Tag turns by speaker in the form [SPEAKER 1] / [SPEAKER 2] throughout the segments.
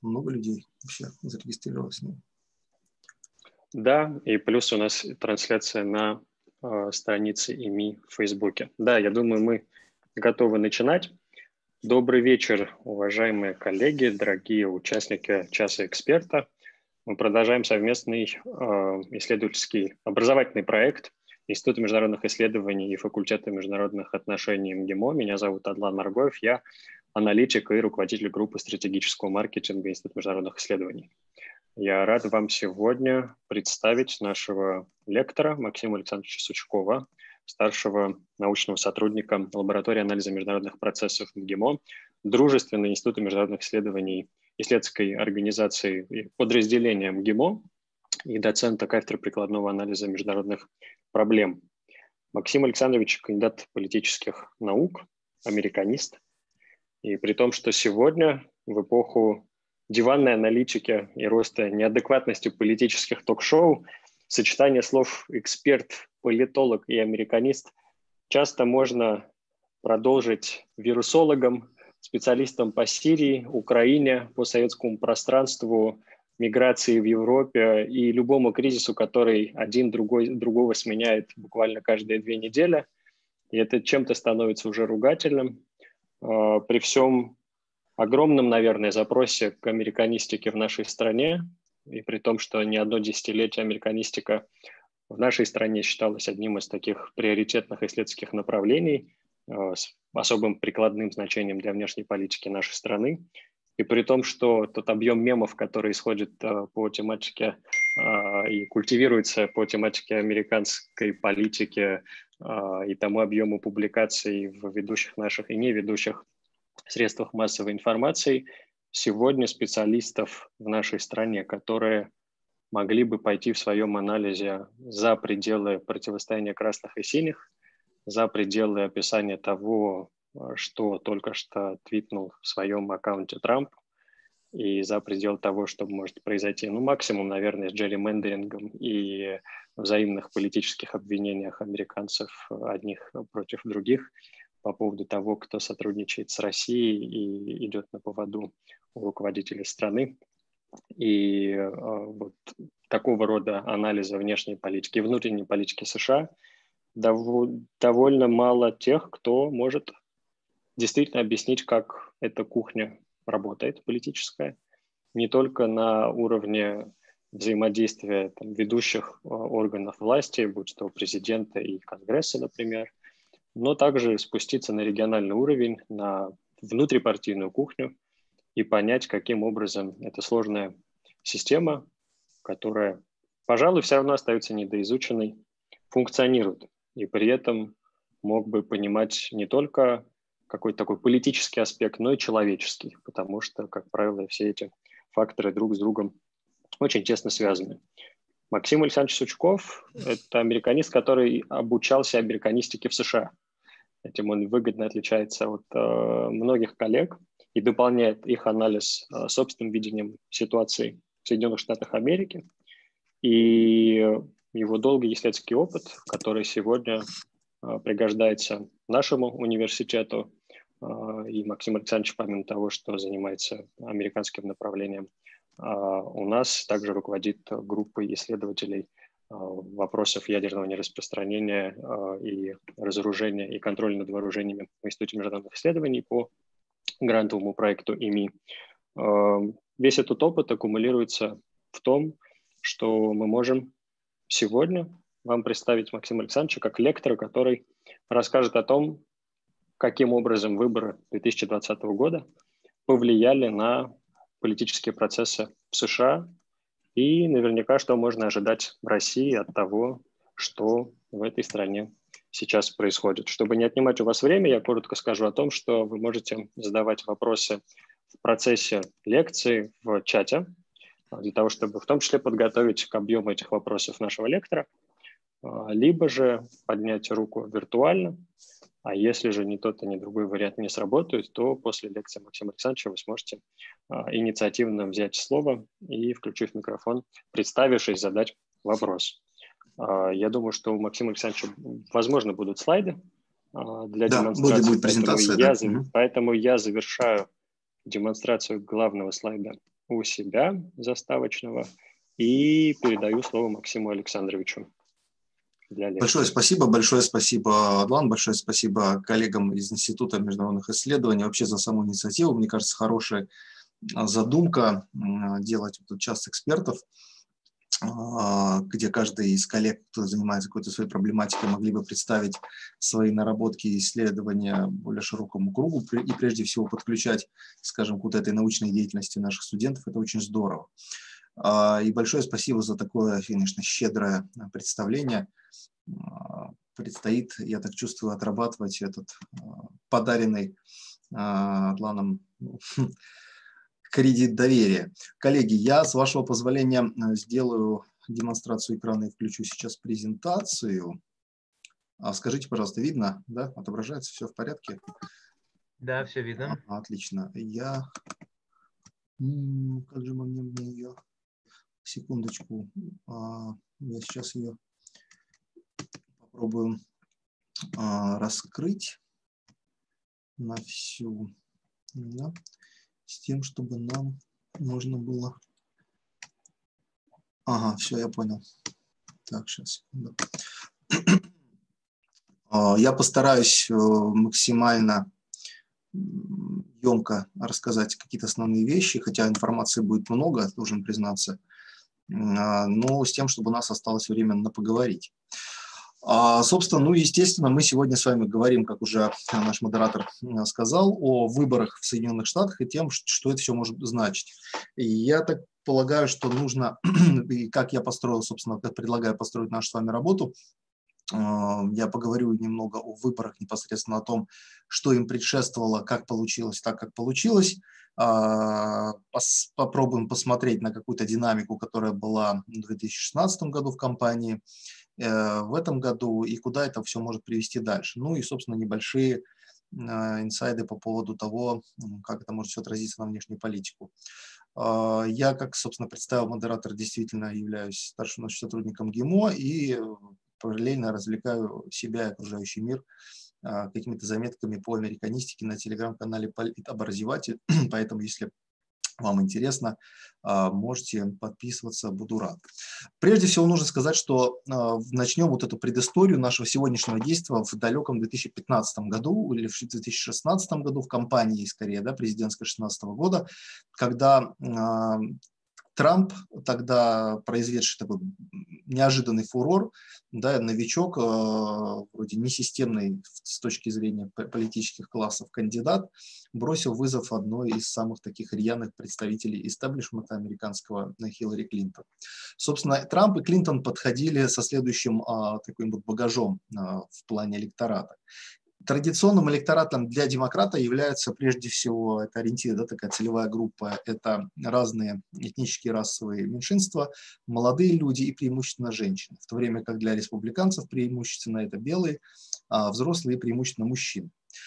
[SPEAKER 1] много людей вообще зарегистрировалось.
[SPEAKER 2] Да, и плюс у нас трансляция на странице ИМИ в Фейсбуке. Да, я думаю, мы готовы начинать. Добрый вечер, уважаемые коллеги, дорогие участники «Часа эксперта». Мы продолжаем совместный исследовательский образовательный проект Института международных исследований и Факультета международных отношений МГИМО. Меня зовут Адлан Маргоев, я аналитик и руководитель группы стратегического маркетинга Института международных исследований. Я рад вам сегодня представить нашего лектора Максима Александровича Сучкова, старшего научного сотрудника лаборатории анализа международных процессов МГИМО, дружественного Института международных исследований исследовательской организации и подразделения МГИМО и доцента кафедры прикладного анализа международных проблем. Максим Александрович – кандидат политических наук, американист. И при том, что сегодня, в эпоху диванной аналитики и роста неадекватности политических ток-шоу, сочетание слов «эксперт», «политолог» и «американист» часто можно продолжить вирусологом, специалистом по Сирии, Украине, по советскому пространству, миграции в Европе и любому кризису, который один другого сменяет буквально каждые 2 недели. И это чем-то становится уже ругательным. При всем огромном, наверное, запросе к американистике в нашей стране, и при том, что не одно десятилетие американистика в нашей стране считалась одним из таких приоритетных исследовательских направлений с особым прикладным значением для внешней политики нашей страны. И при том, что тот объем мемов, который исходит по тематике и культивируется по тематике американской политики и тому объему публикаций в ведущих наших и не ведущих средствах массовой информации, сегодня специалистов в нашей стране, которые могли бы пойти в своем анализе за пределы противостояния красных и синих, за пределы описания того, что только что твитнул в своем аккаунте Трамп, и за пределы того, что может произойти, максимум, наверное, с джерримендерингом и взаимных политических обвинениях американцев одних против других по поводу того, кто сотрудничает с Россией и идет на поводу у руководителей страны. И вот такого рода анализа внешней политики и внутренней политики США довольно мало тех, кто может действительно объяснить, как эта кухня работает, политическая, не только на уровне взаимодействия ведущих органов власти, будь то президента и Конгресса, например, но также спуститься на региональный уровень, на внутрипартийную кухню и понять, каким образом эта сложная система, которая, пожалуй, все равно остается недоизученной, функционирует. И при этом мог бы понимать не только какой-то такой политический аспект, но и человеческий, потому что, как правило, все эти факторы друг с другом очень тесно связаны. Максим Александрович Сучков – это американист, который обучался американистике в США. Этим он выгодно отличается от многих коллег и дополняет их анализ собственным видением ситуации в Соединенных Штатах Америки. И его долгий исследовательский опыт, который сегодня пригождается нашему университету. И Максим Александрович, помимо того, что занимается американским направлением, у нас также руководит группой исследователей вопросов ядерного нераспространения и разоружения и контроля над вооружениями в Институте международных исследований по грантовому проекту ИМИ. Весь этот опыт аккумулируется в том, что мы можем сегодня вам представить Максима Александровича как лектора, который расскажет о том, каким образом выборы 2020 года повлияли на политические процессы в США и наверняка, что можно ожидать в России от того, что в этой стране сейчас происходит. Чтобы не отнимать у вас время, я коротко скажу о том, что вы можете задавать вопросы в процессе лекции в чате, для того, чтобы в том числе подготовить к объему этих вопросов нашего лектора, либо же поднять руку виртуально, а если же ни тот, ни другой вариант не сработает, то после лекции Максима Александровича вы сможете инициативно взять слово и, включив микрофон, представившись, задать вопрос. Я думаю, что у Максима Александровича, возможно, будут слайды для демонстрации.
[SPEAKER 1] Будет презентация,
[SPEAKER 2] поэтому я завершаю демонстрацию главного слайда у себя заставочного и передаю слово Максиму Александровичу.
[SPEAKER 1] Большое спасибо, Адлан, большое спасибо коллегам из Института международных исследований вообще за саму инициативу. Мне кажется, хорошая задумка делать этот час экспертов, где каждый из коллег, кто занимается какой-то своей проблематикой, могли бы представить свои наработки и исследования более широкому кругу и прежде всего подключать, скажем, к вот этой научной деятельности наших студентов. Это очень здорово. И большое спасибо за такое, конечно, щедрое представление. Предстоит, я так чувствую, отрабатывать этот подаренный Атланом кредит доверия. Коллеги, я, с вашего позволения, сделаю демонстрацию экрана и включу сейчас презентацию. Скажите, пожалуйста, видно? Да? Отображается? Все в порядке?
[SPEAKER 3] Да, все видно.
[SPEAKER 1] Отлично. Как же мне ее... Секундочку. Я сейчас ее попробую раскрыть на всю, да, с тем, чтобы нам можно было... Ага, все, я понял. Так, сейчас. Да. Я постараюсь максимально емко рассказать какие-то основные вещи, хотя информации будет много, должен признаться, но с тем, чтобы у нас осталось время на поговорить. Собственно, ну, естественно, мы сегодня с вами говорим, как уже наш модератор сказал, о выборах в Соединенных Штатах и тем, что это все может значить. И я так полагаю, что нужно, и как я построил, собственно, как предлагаю построить нашу с вами работу, я поговорю немного о выборах, непосредственно о том, что им предшествовало, как получилось, так как получилось. Попробуем посмотреть на какую-то динамику, которая была в 2016 году в кампании, в этом году, и куда это все может привести дальше. Ну и, собственно, небольшие инсайды по поводу того, как это может все отразиться на внешнюю политику. Я, как, собственно, представил модератор, действительно являюсь старшим научным сотрудником ГИМО и параллельно развлекаю себя и окружающий мир какими-то заметками по американистике на телеграм-канале Политобразователь. Поэтому, если вам интересно, можете подписываться, буду рад. Прежде всего нужно сказать, что начнем вот эту предысторию нашего сегодняшнего действия в далеком 2015 году или в 2016 году, в кампании, скорее, да, президентской 2016 года, когда Трамп, тогда произведший такой неожиданный фурор, да, новичок, вроде несистемный с точки зрения политических классов кандидат, бросил вызов одной из самых таких рьяных представителей истеблишмента американского, Хиллари Клинтон. Собственно, Трамп и Клинтон подходили со следующим таким вот багажом в плане электората. Традиционным электоратом для демократа является прежде всего, это ориентир, да, такая целевая группа, это разные этнические расовые меньшинства, молодые люди и преимущественно женщины, в то время как для республиканцев преимущественно это белые, взрослые и преимущественно мужчины.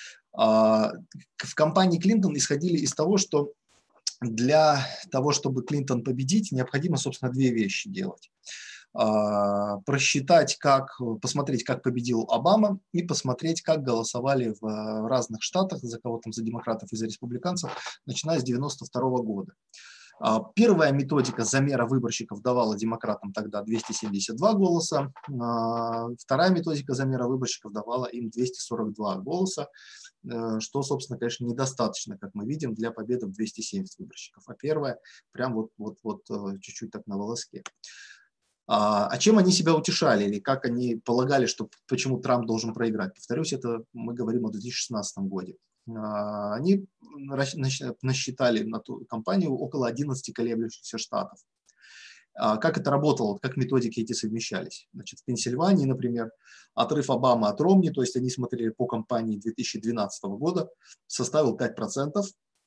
[SPEAKER 1] В кампании Клинтон исходили из того, что для того, чтобы Клинтон победить, необходимо, собственно, две вещи делать. Просчитать, посмотреть, как победил Обама, и посмотреть, как голосовали в разных штатах, за кого там, за демократов и за республиканцев, начиная с 1992 года. Первая методика замера выборщиков давала демократам тогда 272 голоса, вторая методика замера выборщиков давала им 242 голоса, что, собственно, конечно, недостаточно, как мы видим, для победы в 270 выборщиков, а первая прям вот чуть-чуть так на волоске. А чем они себя утешали или как они полагали, что почему Трамп должен проиграть? Повторюсь, это мы говорим о 2016 году. Они насчитали на ту кампанию около 11 колеблющихся штатов. Как это работало, как методики эти совмещались? Значит, в Пенсильвании, например, отрыв Обамы от Ромни, то есть они смотрели по кампании 2012 года, составил 5%.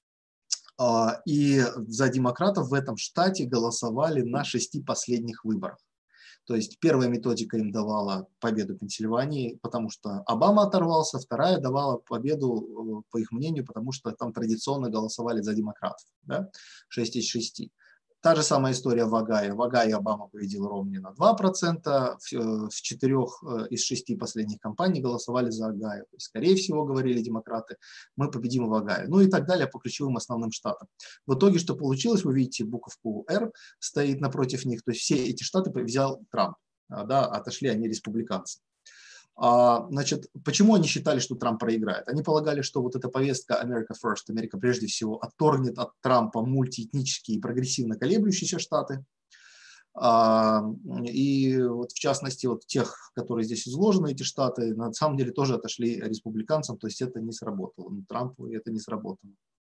[SPEAKER 1] И за демократов в этом штате голосовали на 6 последних выборах. То есть первая методика им давала победу Пенсильвании, потому что Обама оторвался, вторая давала победу, по их мнению, потому что там традиционно голосовали за демократов, да? 6 из 6. Та же самая история в Огайо. В Огайо Обама победил Ромни на 2%. В 4 из 6 последних кампаний голосовали за Огайо. То есть, скорее всего, говорили демократы, мы победим в Огайо. Ну и так далее по ключевым основным штатам. В итоге, что получилось, вы видите, буковку R стоит напротив них. То есть все эти штаты взял Трамп. Да, отошли они республиканцы. Значит, почему они считали, что Трамп проиграет? Они полагали, что вот эта повестка America First, Америка прежде всего, отторгнет от Трампа мультиэтнические и прогрессивно колеблющиеся штаты. И вот в частности, вот тех, которые здесь изложены, эти штаты, на самом деле тоже отошли республиканцам, то есть это не сработало. Трампу это не сработало.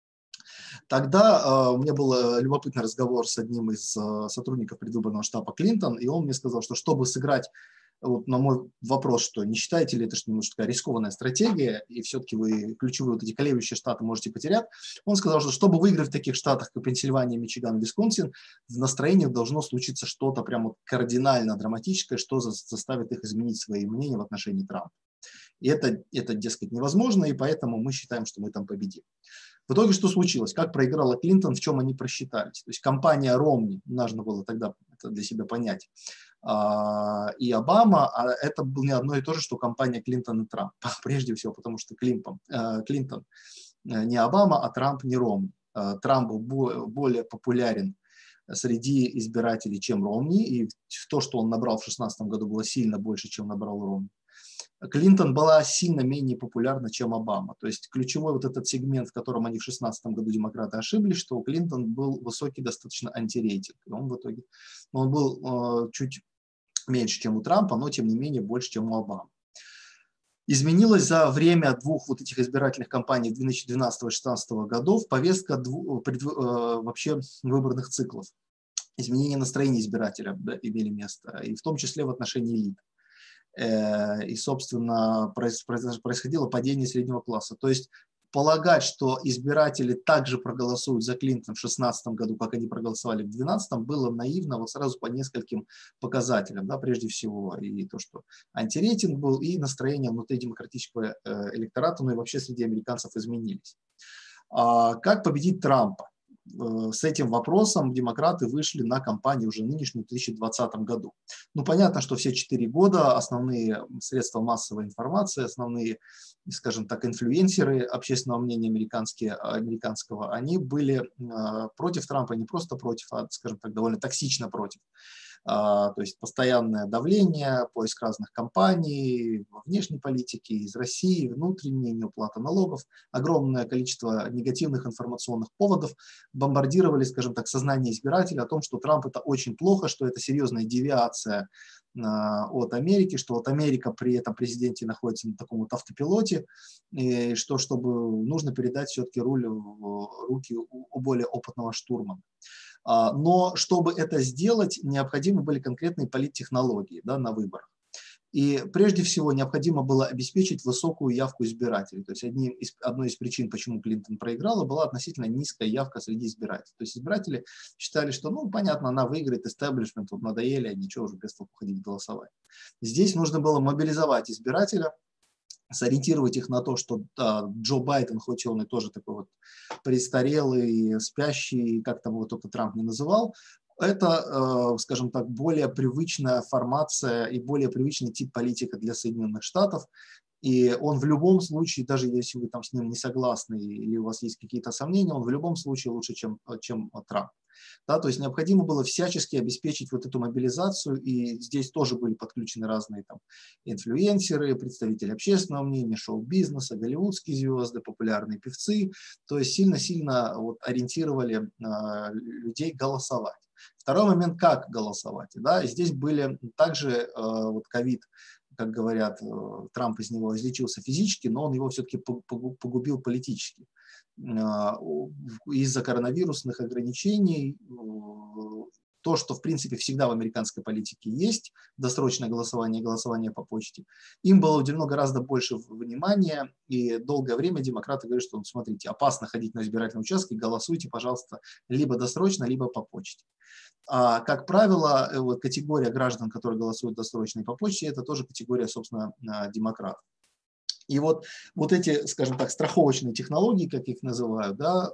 [SPEAKER 1] Тогда у меня был любопытный разговор с одним из сотрудников предвыборного штаба Клинтон, и он мне сказал, что чтобы сыграть вот на мой вопрос, что не считаете ли это, что немножко рискованная стратегия, и все-таки вы ключевые вот эти колеблющие штаты можете потерять, он сказал, что чтобы выиграть в таких штатах, как Пенсильвания, Мичиган, Висконсин, в настроении должно случиться что-то прямо кардинально драматическое, что заставит их изменить свои мнения в отношении Трампа. И это, дескать, невозможно, и поэтому мы считаем, что мы там победим. В итоге что случилось? Как проиграла Клинтон, в чем они просчитались? То есть компания Ромни, нужно было тогда это для себя понять, и Обама, а это было не одно и то же, что компания Клинтон и Трамп. Прежде всего, потому что Клинтон не Обама, а Трамп не Ромни. Трамп был более популярен среди избирателей, чем Ромни, и то, что он набрал в 2016 году, было сильно больше, чем набрал Ромни. Клинтон была сильно менее популярна, чем Обама. То есть ключевой вот этот сегмент, в котором они в 2016 году демократы ошиблись, что у Клинтон был высокий достаточно антирейтинг. Он в итоге он был чуть меньше, чем у Трампа, но тем не менее больше, чем у Обамы. Изменилась за время двух вот этих избирательных кампаний 2012-2016 годов повестка вообще выборных циклов. Изменение настроения избирателя имели место, и в том числе в отношении элит. И, собственно, происходило падение среднего класса. То есть полагать, что избиратели также проголосуют за Клинтон в 2016 году, как они проголосовали в 2012, было наивно вот сразу по нескольким показателям. Да, прежде всего и то, что антирейтинг был, и настроение внутри демократического электората, ну и вообще среди американцев изменились. Как победить Трампа? С этим вопросом демократы вышли на кампанию уже нынешнюю в 2020 году. Ну, понятно, что все 4 года основные средства массовой информации, основные, скажем так, инфлюенсеры общественного мнения американского, они были против Трампа, не просто против, а, скажем так, довольно токсично против. То есть постоянное давление, поиск разных компаний, внешней политики, из России, внутренней, неуплата налогов, огромное количество негативных информационных поводов бомбардировали, скажем так, сознание избирателя о том, что Трамп это очень плохо, что это серьезная девиация от Америки, что вот Америка при этом президенте находится на таком вот автопилоте, и что чтобы нужно передать все-таки руль в руки у более опытного штурмана. Но чтобы это сделать, необходимы были конкретные политтехнологии, да, на выборах. И прежде всего необходимо было обеспечить высокую явку избирателей. То есть одной из причин, почему Клинтон проиграла, была относительно низкая явка среди избирателей. То есть избиратели считали, что, ну, понятно, она выиграет, истеблишмент, вот надоели, ничего уже без толку ходить голосовать. Здесь нужно было мобилизовать избирателя, сориентировать их на то, что Джо Байден, хоть он и тоже такой вот престарелый, спящий, как там его только Трамп не называл, это, скажем так, более привычная формация и более привычный тип политики для Соединенных Штатов. И он в любом случае, даже если вы там с ним не согласны или у вас есть какие-то сомнения, он в любом случае лучше, чем Трамп. Да, то есть необходимо было всячески обеспечить вот эту мобилизацию, и здесь тоже были подключены разные там инфлюенсеры, представители общественного мнения, шоу-бизнеса, голливудские звезды, популярные певцы, то есть сильно-сильно вот ориентировали людей голосовать. Второй момент, как голосовать. Да, и здесь были также вот ковид, как говорят, Трамп из него излечился физически, но он его все-таки погубил политически. Из-за коронавирусных ограничений, то, что в принципе всегда в американской политике есть, досрочное голосование, голосование по почте, им было уделено гораздо больше внимания, и долгое время демократы говорят, что, смотрите, опасно ходить на избирательные участки, голосуйте, пожалуйста, либо досрочно, либо по почте. Как правило, вот категория граждан, которые голосуют досрочно и по почте, это тоже категория, собственно, демократов. И вот эти, скажем так, страховочные технологии, как их называют, да,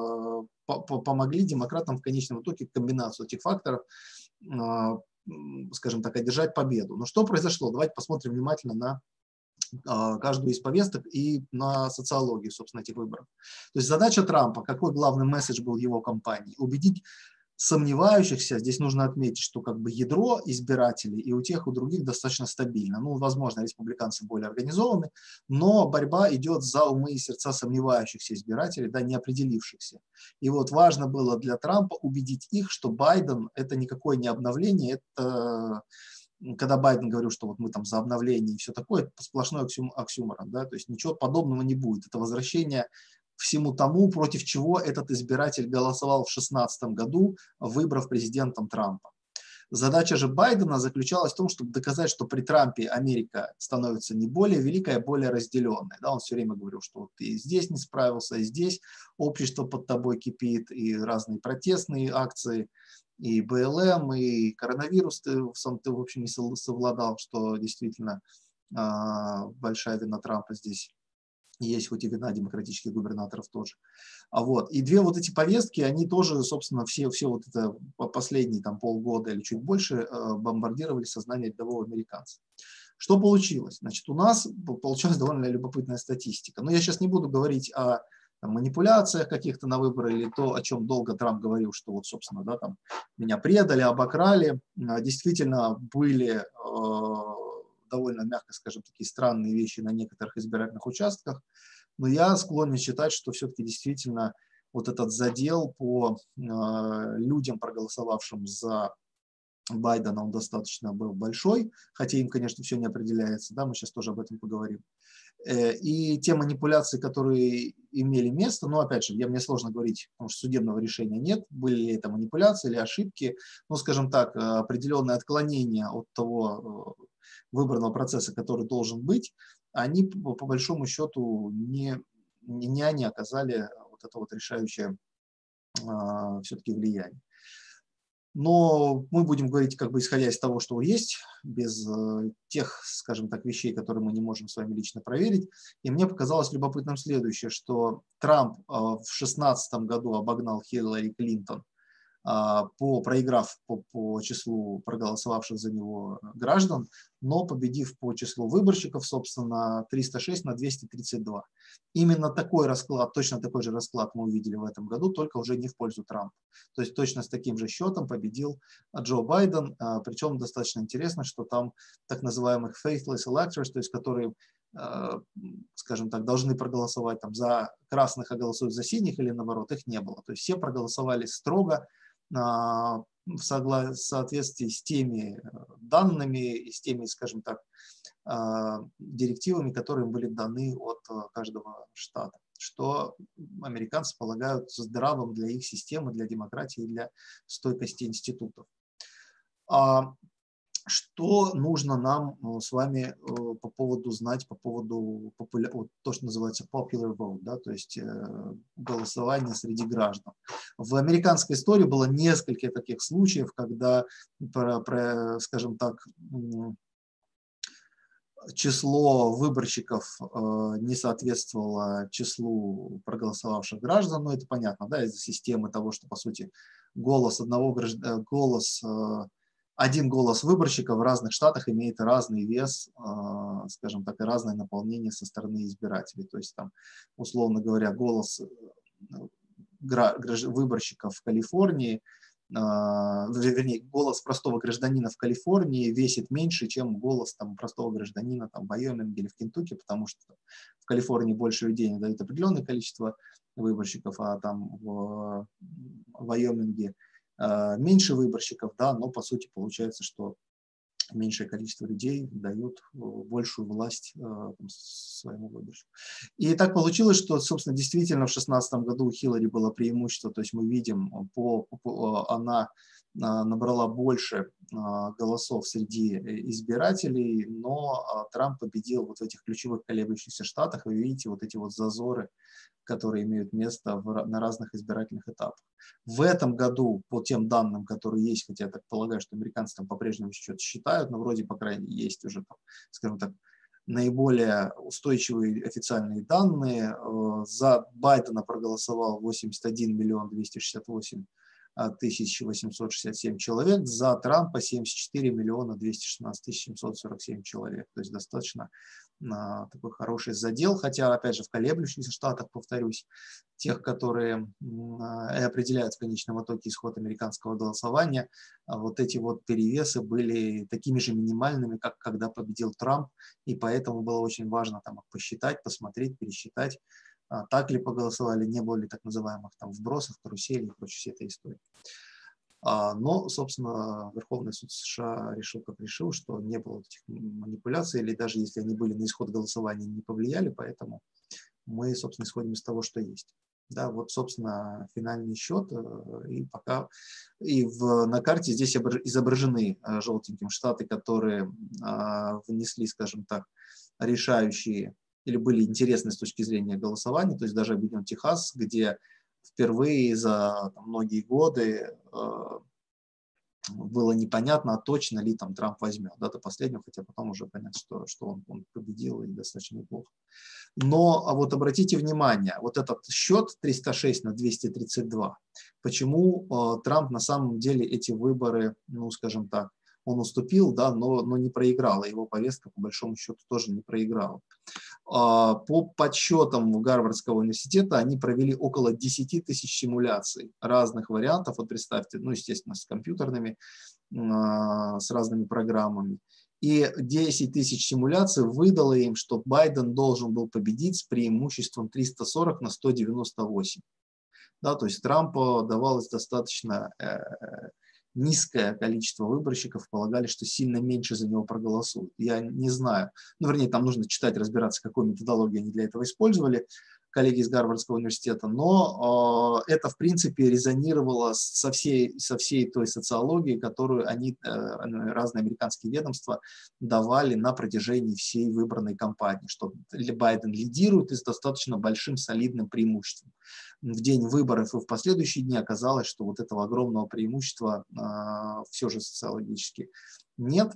[SPEAKER 1] помогли демократам в конечном итоге комбинацию этих факторов, скажем так, одержать победу. Но что произошло? Давайте посмотрим внимательно на каждую из повесток и на социологию, собственно, этих выборов. То есть задача Трампа, какой главный месседж был его кампании? Убедить сомневающихся, здесь нужно отметить, что как бы ядро избирателей и у тех, и у других достаточно стабильно. Ну, возможно, республиканцы более организованы, но борьба идет за умы и сердца сомневающихся избирателей, да, не определившихся. И вот важно было для Трампа убедить их, что Байден – это никакое не обновление, это… Когда Байден говорил, что вот мы там за обновление и все такое, это сплошной оксюморон, да, то есть ничего подобного не будет. Это возвращение всему тому, против чего этот избиратель голосовал в 2016 году, выбрав президентом Трампа. Задача же Байдена заключалась в том, чтобы доказать, что при Трампе Америка становится не более великой, а более разделенной. Да, он все время говорил, что вот ты и здесь не справился, и здесь общество под тобой кипит, и разные протестные акции, и БЛМ, и коронавирус ты, в общем, не совладал, что действительно большая вина Трампа здесь есть, хоть и вина демократических губернаторов тоже. И две вот эти повестки, они тоже, собственно, все вот это последние там полгода или чуть больше бомбардировали сознание рядового американца. Что получилось? Значит, у нас получилась довольно любопытная статистика. Но я сейчас не буду говорить о манипуляциях каких-то на выборы или то, о чем долго Трамп говорил, что вот, собственно, да, там меня предали, обокрали. Действительно были довольно, мягко скажем, такие странные вещи на некоторых избирательных участках, но я склонен считать, что все-таки действительно вот этот задел по людям, проголосовавшим за Байдена, он достаточно был большой, хотя им, конечно, все не определяется, да, мы сейчас тоже об этом поговорим. И те манипуляции, которые имели место, но опять же, мне сложно говорить, потому что судебного решения нет, были ли это манипуляции или ошибки, ну, скажем так, определенное отклонение от того выборного процесса, который должен быть, они по большому счету не они оказали вот это вот решающее все-таки влияние. Но мы будем говорить, как бы исходя из того, что есть, без тех, скажем так, вещей, которые мы не можем с вами лично проверить. И мне показалось любопытным следующее, что Трамп в 2016 году обогнал Хиллари Клинтон, проиграв по числу проголосовавших за него граждан, но победив по числу выборщиков, собственно, 306 на 232. Именно такой расклад, точно такой же расклад мы увидели в этом году, только уже не в пользу Трампа. То есть точно с таким же счетом победил Джо Байден, причем достаточно интересно, что там так называемых faithless electors, то есть которые, скажем так, должны проголосовать там за красных, а голосуют за синих или наоборот, их не было. То есть все проголосовали строго в соответствии с теми данными и с теми, скажем так, директивами, которые были даны от каждого штата, что американцы полагают здравым для их системы, для демократии и для стойкости институтов. Что нужно нам с вами по поводу знать, по поводу то, что называется popular vote, да, то есть голосование среди граждан. В американской истории было несколько таких случаев, когда, скажем так, число выборщиков не соответствовало числу проголосовавших граждан, но это понятно, да, из-за системы того, что, по сути, один голос выборщика в разных штатах имеет разный вес, скажем так, и разное наполнение со стороны избирателей. То есть там, условно говоря, голос выборщика в Калифорнии, вернее, голос простого гражданина в Калифорнии весит меньше, чем голос там простого гражданина там, в Вайоминге или в Кентукки, потому что в Калифорнии больше людей не дают определенное количество выборщиков, а там в Вайоминге меньше выборщиков, да, но по сути получается, что меньшее количество людей дают большую власть своему выборщику. И так получилось, что, собственно, действительно в 2016 году у Хиллари было преимущество, то есть мы видим, она набрала больше голосов среди избирателей, но Трамп победил вот в этих ключевых колеблющихся штатах. Вы видите вот эти вот зазоры, которые имеют место на разных избирательных этапах. В этом году, по тем данным, которые есть, хотя я так полагаю, что американцы там по-прежнему что-то считают, но вроде, по крайней мере, есть уже, там, скажем так, наиболее устойчивые официальные данные. За Байдена проголосовал 81 миллион 268 1867 человек, за Трампа 74 миллиона 216 747 человек. То есть достаточно такой хороший задел, хотя, опять же, в колеблющихся штатах, повторюсь, тех, которые определяют в конечном итоге исход американского голосования, вот эти вот перевесы были такими же минимальными, как когда победил Трамп, и поэтому было очень важно там их посчитать, посмотреть, пересчитать, так ли поголосовали, не было ли так называемых там вбросов, каруселей и прочей всей этой истории. Но, собственно, Верховный суд США решил, как решил, что не было этих манипуляций, или даже если они были на исход голосования, не повлияли, поэтому мы, собственно, исходим из того, что есть. Да, вот, собственно, финальный счет, и пока на карте здесь изображены желтеньким штаты, которые внесли, скажем так, решающие или были интересны с точки зрения голосования, то есть даже объединен Техас, где впервые за многие годы было непонятно, точно ли там Трамп возьмет, да, до последнего, хотя потом уже понятно, что он победил и достаточно неплохо. Но вот обратите внимание, вот этот счет 306 на 232, почему Трамп на самом деле эти выборы, ну, скажем так, он уступил, да, но не проиграл, и его повестка по большому счету тоже не проиграла. По подсчетам Гарвардского университета они провели около 10 тысяч симуляций разных вариантов. Вот представьте, ну, естественно, с компьютерными, с разными программами. И 10 тысяч симуляций выдало им, что Байден должен был победить с преимуществом 340 на 198. Да, то есть Трампу давалось достаточно низкое количество выборщиков, полагали, что сильно меньше за него проголосуют. Я не знаю. Ну, вернее, там нужно читать, разбираться, какую методологию они для этого использовали, коллеги из Гарвардского университета, но это, в принципе, резонировало со всей той социологией, которую разные американские ведомства давали на протяжении всей выбранной кампании, что Байден лидирует и с достаточно большим солидным преимуществом. В день выборов и в последующие дни оказалось, что вот этого огромного преимущества все же социологически нет.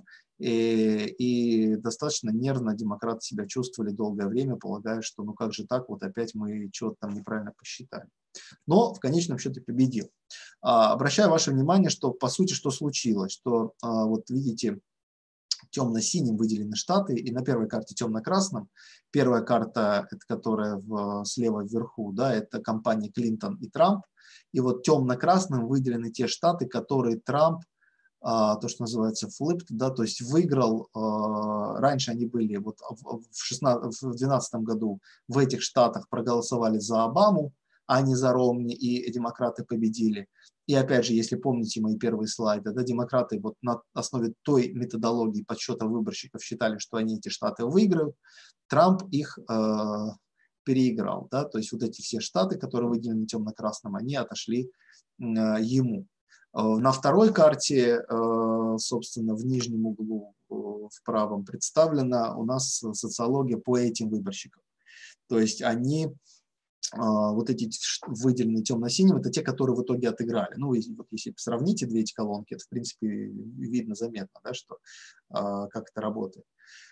[SPEAKER 1] И достаточно нервно демократы себя чувствовали долгое время, полагая, что ну как же так, вот опять мы чего-то там неправильно посчитали. Но в конечном счете победил. Обращаю ваше внимание, что по сути что случилось, что вот видите, темно-синим выделены штаты, и на первой карте темно-красным. Первая карта, это которая слева вверху, да, это компании Клинтон и Трамп. И вот темно-красным выделены те штаты, которые Трамп, то, что называется flipped, да, то есть выиграл. Раньше они были, вот в 2012 году в этих штатах проголосовали за Обаму, а не за Ромни, и демократы победили. И опять же, если помните мои первые слайды, да, демократы вот на основе той методологии подсчета выборщиков считали, что они эти штаты выиграют, Трамп их переиграл. Да, то есть вот эти все штаты, которые выделены темно-красным, они отошли ему. На второй карте, собственно, в нижнем углу в правом представлена у нас социология по этим выборщикам. То есть они, вот эти выделенные темно-синим, это те, которые в итоге отыграли. Ну, вот если сравните две эти колонки, это, в принципе, видно, заметно, да, что, как это работает.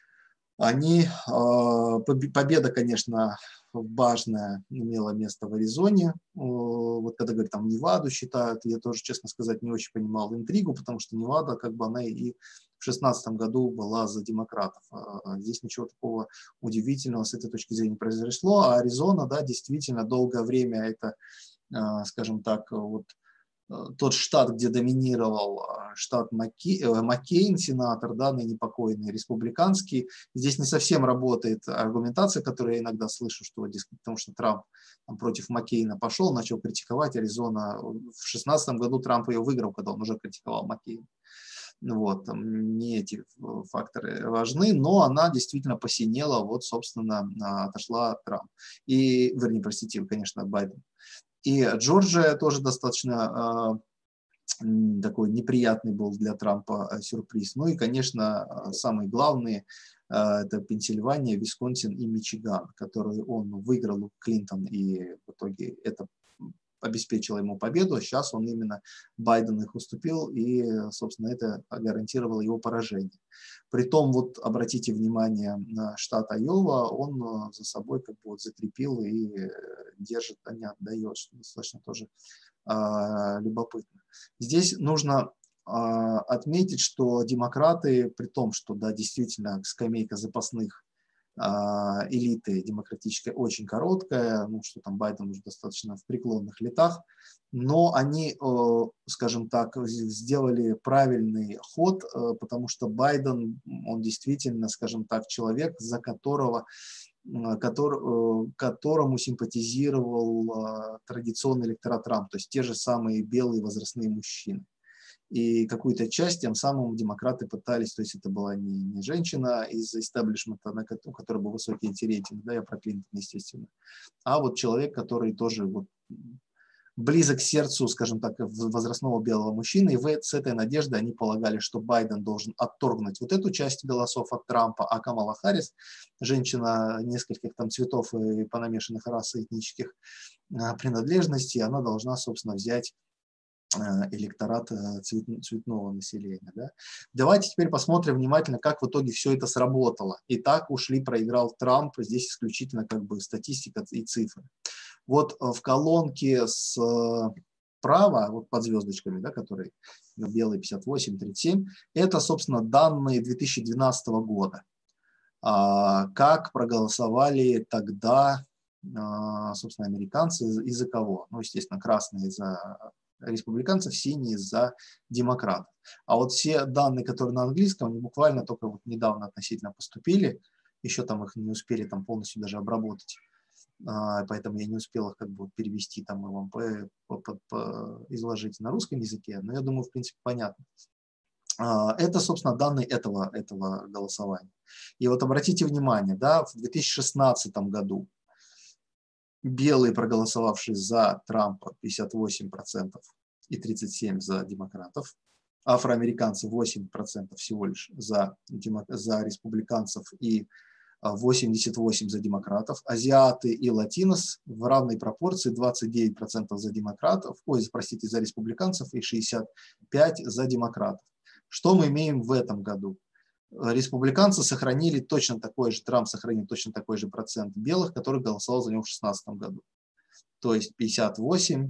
[SPEAKER 1] Победа, конечно, важная имела место в Аризоне. Вот когда говорят, там Неваду считают, я тоже, честно сказать, не очень понимал интригу, потому что Невада, как бы она и в 2016 году была за демократов. Здесь ничего такого удивительного с этой точки зрения не произошло. А Аризона, да, действительно долгое время это, скажем так, вот тот штат, где доминировал штат Маккейн, сенатор, да, ныне покойный, республиканский. Здесь не совсем работает аргументация, которую я иногда слышу, что потому что Трамп против Маккейна пошел, начал критиковать Аризона. В 2016 году Трамп ее выиграл, когда он уже критиковал Маккейна. Вот, не эти факторы важны, но она действительно посинела, вот, собственно, отошла от Трампа. Вернее, простите, конечно, Байден. И Джорджия тоже достаточно такой неприятный был для Трампа сюрприз. Ну и, конечно, самые главные – это Пенсильвания, Висконсин и Мичиган, которые он выиграл у Клинтон, и в итоге это обеспечило ему победу. Сейчас он именно, Байден их уступил, и, собственно, это гарантировало его поражение. Притом, вот обратите внимание на штат Айова, он за собой как бы вот закрепил и держит, а не отдает, что достаточно тоже любопытно. Здесь нужно отметить, что демократы, при том, что, да, действительно, скамейка запасных элиты демократической очень короткая, ну, что там Байден уже достаточно в преклонных летах, но они, скажем так, сделали правильный ход, потому что Байден, он действительно, скажем так, человек, за которому симпатизировал традиционный электорат Трампа, то есть те же самые белые возрастные мужчины. И какую-то часть тем самым демократы пытались, то есть это была не женщина из истеблишмента, у которой был высокий рейтинг, да, я про Клинтона, естественно, а вот человек, который тоже вот близок к сердцу, скажем так, возрастного белого мужчины, и с этой надеждой они полагали, что Байден должен отторгнуть вот эту часть голосов от Трампа, а Камала Харрис, женщина нескольких там цветов и понамешанных рас и этнических принадлежностей, она должна, собственно, взять электорат цветного населения. Да? Давайте теперь посмотрим внимательно, как в итоге все это сработало. И так проиграл Трамп, здесь исключительно как бы статистика и цифры. Вот в колонке справа, вот под звездочками, да, которые белые 58, 37, это, собственно, данные 2012 года. Как проголосовали тогда, собственно, американцы и за кого? Ну, естественно, красные за республиканцев, синие за демократов. А вот все данные, которые на английском, они буквально только вот недавно относительно поступили, еще там их не успели там полностью даже обработать, поэтому я не успел их как бы перевести там и вам изложить на русском языке, но я думаю, в принципе, понятно. Это, собственно, данные этого голосования. И вот обратите внимание, да, в 2016 году белые, проголосовавшие за Трампа, 58% и 37% за демократов. Афроамериканцы 8% всего лишь за республиканцев и 88% за демократов. Азиаты и латинос в равной пропорции 29% за демократов, за республиканцев и 65% за демократов. Что мы имеем в этом году? Республиканцы сохранили точно такой же, Трамп сохранил точно такой же процент белых, который голосовал за него в 2016 году. То есть 58%.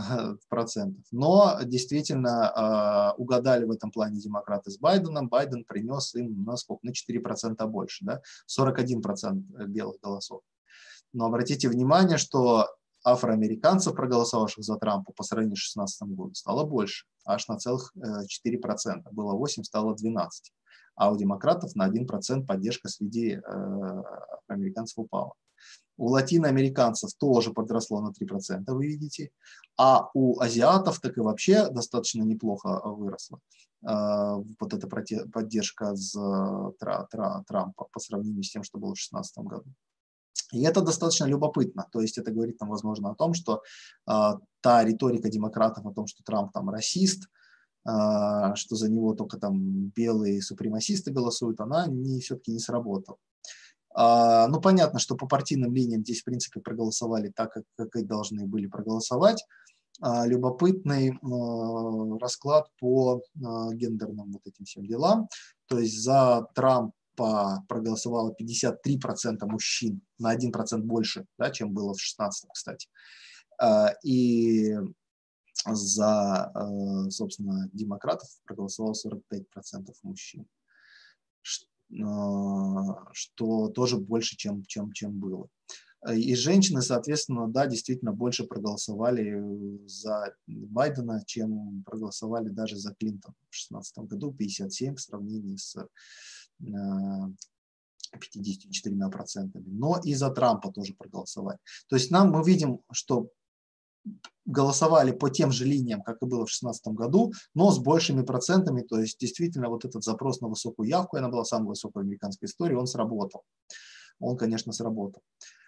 [SPEAKER 1] Но действительно угадали в этом плане демократы с Байденом. Байден принес им на 4% больше, да? 41% белых голосов. Но обратите внимание, что афроамериканцев, проголосовавших за Трампа по сравнению с 2016 годом, стало больше, аж на целых 4%. Было 8, стало 12. А у демократов на 1% поддержка среди американцев упала. У латиноамериканцев тоже подросло на 3%, вы видите. А у азиатов так и вообще достаточно неплохо выросла вот эта поддержка Трампа по сравнению с тем, что было в 2016 году. И это достаточно любопытно. То есть это говорит нам, возможно, о том, что та риторика демократов о том, что Трамп там расист, что за него только там белые супремасисты голосуют, она все-таки не сработала. Ну, понятно, что по партийным линиям здесь, в принципе, проголосовали так, как и должны были проголосовать. Любопытный расклад по гендерным вот этим всем делам. То есть за Трампа проголосовало 53% мужчин, на 1% больше, да, чем было в 2016, кстати. И за, собственно, демократов проголосовало 45% мужчин, что тоже больше, чем было. И женщины, соответственно, да, действительно больше проголосовали за Байдена, чем проголосовали даже за Клинтона в 2016 году, 57 в сравнении с 54%. Но и за Трампа тоже проголосовали. То есть мы видим, что голосовали по тем же линиям, как и было в 2016 году, но с большими процентами. То есть действительно вот этот запрос на высокую явку, она была самой высокой в американской истории, он сработал. Он, конечно, сработал.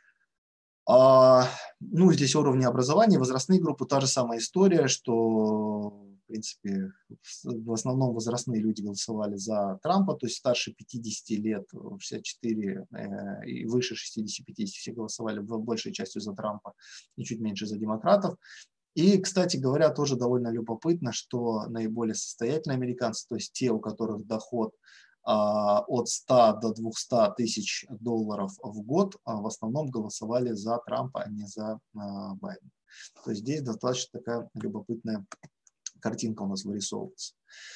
[SPEAKER 1] Ну, здесь уровни образования, возрастные группы, та же самая история, что, в принципе, в основном возрастные люди голосовали за Трампа, то есть старше 50 лет, 64 и выше 60-50 все голосовали большей частью за Трампа и чуть меньше за демократов. И, кстати говоря, тоже довольно любопытно, что наиболее состоятельные американцы, то есть те, у которых доход от 100 до 200 тысяч долларов в год, в основном голосовали за Трампа, а не за Байдена. То есть здесь достаточно такая любопытная картинка у нас вырисовывается.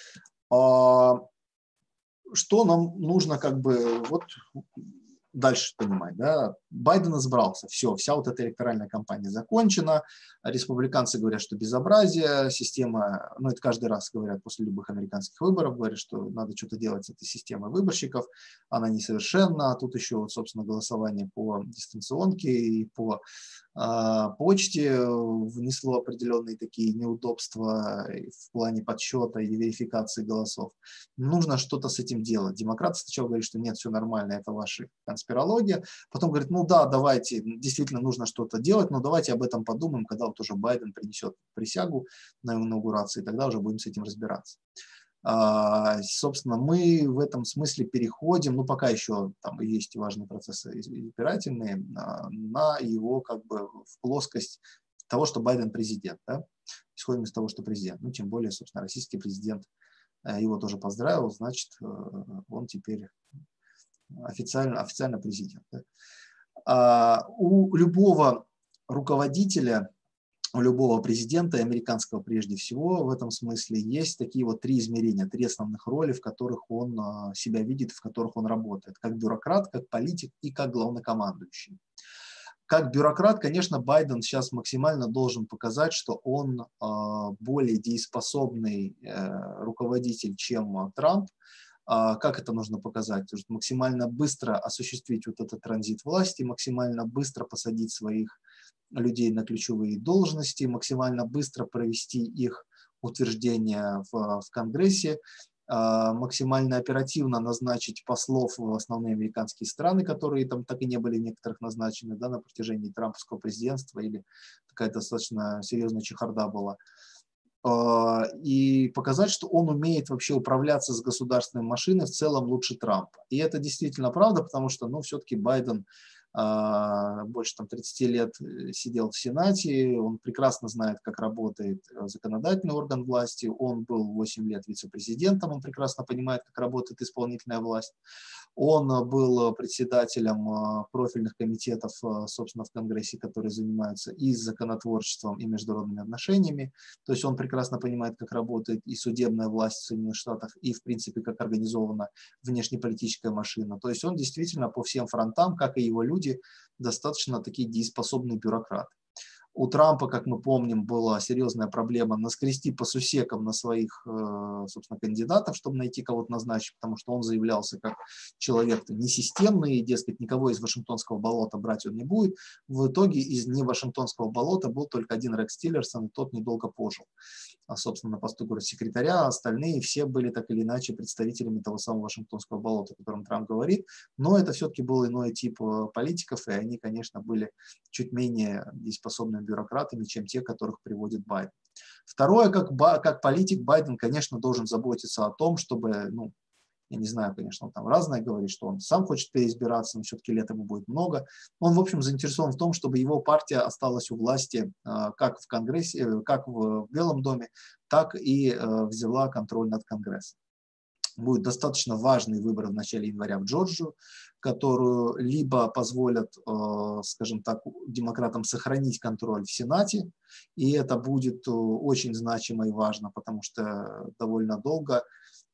[SPEAKER 1] Что нам нужно как бы вот дальше понимать, да? Байден избрался, все, вся вот эта электоральная кампания закончена, республиканцы говорят, что безобразие, система, ну это каждый раз говорят после любых американских выборов, говорят, что надо что-то делать с этой системой выборщиков, она несовершенна, а тут еще, вот, собственно, голосование по дистанционке и по почте внесло определенные такие неудобства в плане подсчета и верификации голосов. Нужно что-то с этим делать. Демократы сначала говорят, что нет, все нормально, это ваша конспирология. Потом говорят, ну да, давайте, действительно нужно что-то делать, но давайте об этом подумаем, когда вот уже Байден принесет присягу на инаугурации, тогда уже будем с этим разбираться. Собственно, мы в этом смысле переходим, ну пока еще там есть важные процессы избирательные, на его как бы в плоскость того, что Байден президент. Да? Исходим из того, что президент. Ну, тем более, собственно, российский президент его тоже поздравил, значит, он теперь официально президент. Да? У любого руководителя, у любого президента, американского прежде всего, в этом смысле есть такие вот три измерения, три основных роли, в которых он себя видит, в которых он работает. Как бюрократ, как политик и как главнокомандующий. Как бюрократ, конечно, Байден сейчас максимально должен показать, что он более дееспособный руководитель, чем Трамп. Как это нужно показать? Максимально быстро осуществить вот этот транзит власти, максимально быстро посадить своих людей на ключевые должности, максимально быстро провести их утверждение в Конгрессе, максимально оперативно назначить послов в основные американские страны, которые там так и не были некоторых назначены, да, на протяжении трамповского президентства, или такая достаточно серьезная чехарда была. И показать, что он умеет вообще управляться с государственной машиной в целом лучше Трампа. И это действительно правда, потому что, ну, все-таки Байден больше там 30 лет сидел в Сенате, он прекрасно знает, как работает законодательный орган власти, он был 8 лет вице-президентом, он прекрасно понимает, как работает исполнительная власть, он был председателем профильных комитетов, собственно, в Конгрессе, которые занимаются и законотворчеством, и международными отношениями, то есть он прекрасно понимает, как работает и судебная власть в Соединенных Штатах, и, в принципе, как организована внешнеполитическая машина, то есть он действительно по всем фронтам, как и его люди, достаточно такие дееспособные бюрократы. У Трампа, как мы помним, была серьезная проблема наскрести по сусекам на своих, собственно, кандидатов, чтобы найти кого-то назначить, потому что он заявлялся как человек несистемный, и, дескать, никого из Вашингтонского болота брать он не будет. В итоге из не Вашингтонского болота был только один Рекс Тиллерсон, и тот недолго пожил. Собственно, на посту госсекретаря, остальные все были так или иначе представителями того самого Вашингтонского болота, о котором Трамп говорит, но это все-таки был иной тип политиков, и они, конечно, были чуть менее дееспособными бюрократами, чем те, которых приводит Байден. Второе, как политик, Байден, конечно, должен заботиться о том, чтобы, ну, я не знаю, конечно, он там разное говорит, что он сам хочет переизбираться, но все-таки лет ему будет много. Он, в общем, заинтересован в том, чтобы его партия осталась у власти как в Конгрессе, как в Белом доме, так и взяла контроль над Конгрессом. Будет достаточно важный выбор в начале января в Джорджию, которую либо позволят, скажем так, демократам сохранить контроль в Сенате, и это будет очень значимо и важно, потому что довольно долго,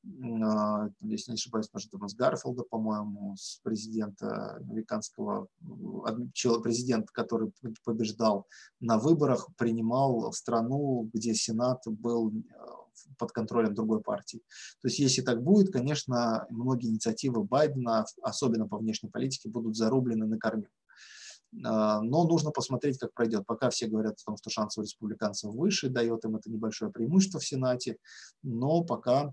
[SPEAKER 1] если не ошибаюсь, может, с Гарфилда, по-моему, с президента американского, президент, который побеждал на выборах, принимал страну, где Сенат был под контролем другой партии. То есть, если так будет, конечно, многие инициативы Байдена, особенно по внешней политике, будут зарублены на корню. Но нужно посмотреть, как пройдет. Пока все говорят о том, что шансы у республиканцев выше, дает им это небольшое преимущество в Сенате, но пока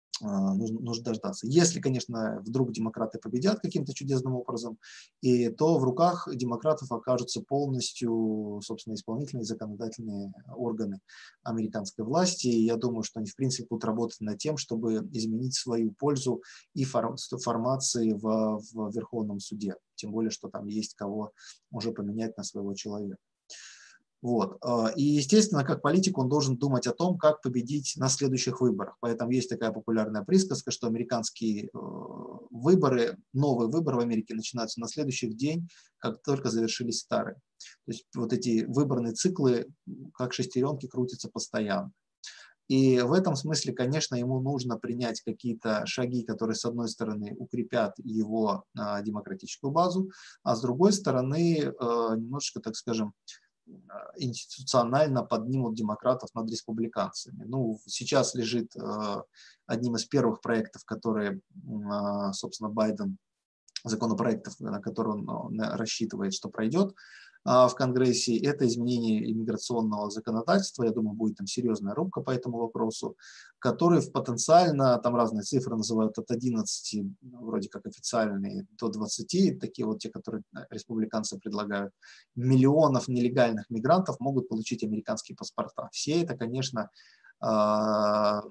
[SPEAKER 1] нужно дождаться. Если, конечно, вдруг демократы победят каким-то чудесным образом, то в руках демократов окажутся полностью, собственно, исполнительные и законодательные органы американской власти. И я думаю, что они, в принципе, будут работать над тем, чтобы изменить свою пользу и формации в Верховном суде. Тем более, что там есть кого уже поменять на своего человека. Вот. И, естественно, как политик он должен думать о том, как победить на следующих выборах. Поэтому есть такая популярная присказка, что американские выборы, новые выборы в Америке начинаются на следующий день, как только завершились старые. То есть вот эти выборные циклы, как шестеренки, крутятся постоянно. И в этом смысле, конечно, ему нужно принять какие-то шаги, которые, с одной стороны, укрепят его демократическую базу, а с другой стороны, немножечко, так скажем, институционально поднимут демократов над республиканцами. Ну, сейчас лежит одним из первых проектов, которые, собственно, Байден, законопроектов, на которые он рассчитывает, что пройдет в Конгрессе, это изменение иммиграционного законодательства. Я думаю, будет там серьезная рубка по этому вопросу, который потенциально, там разные цифры называют от 11, вроде как официальные, до 20, такие вот те, которые республиканцы предлагают, миллионов нелегальных мигрантов могут получить американские паспорта. Все это, конечно, 98%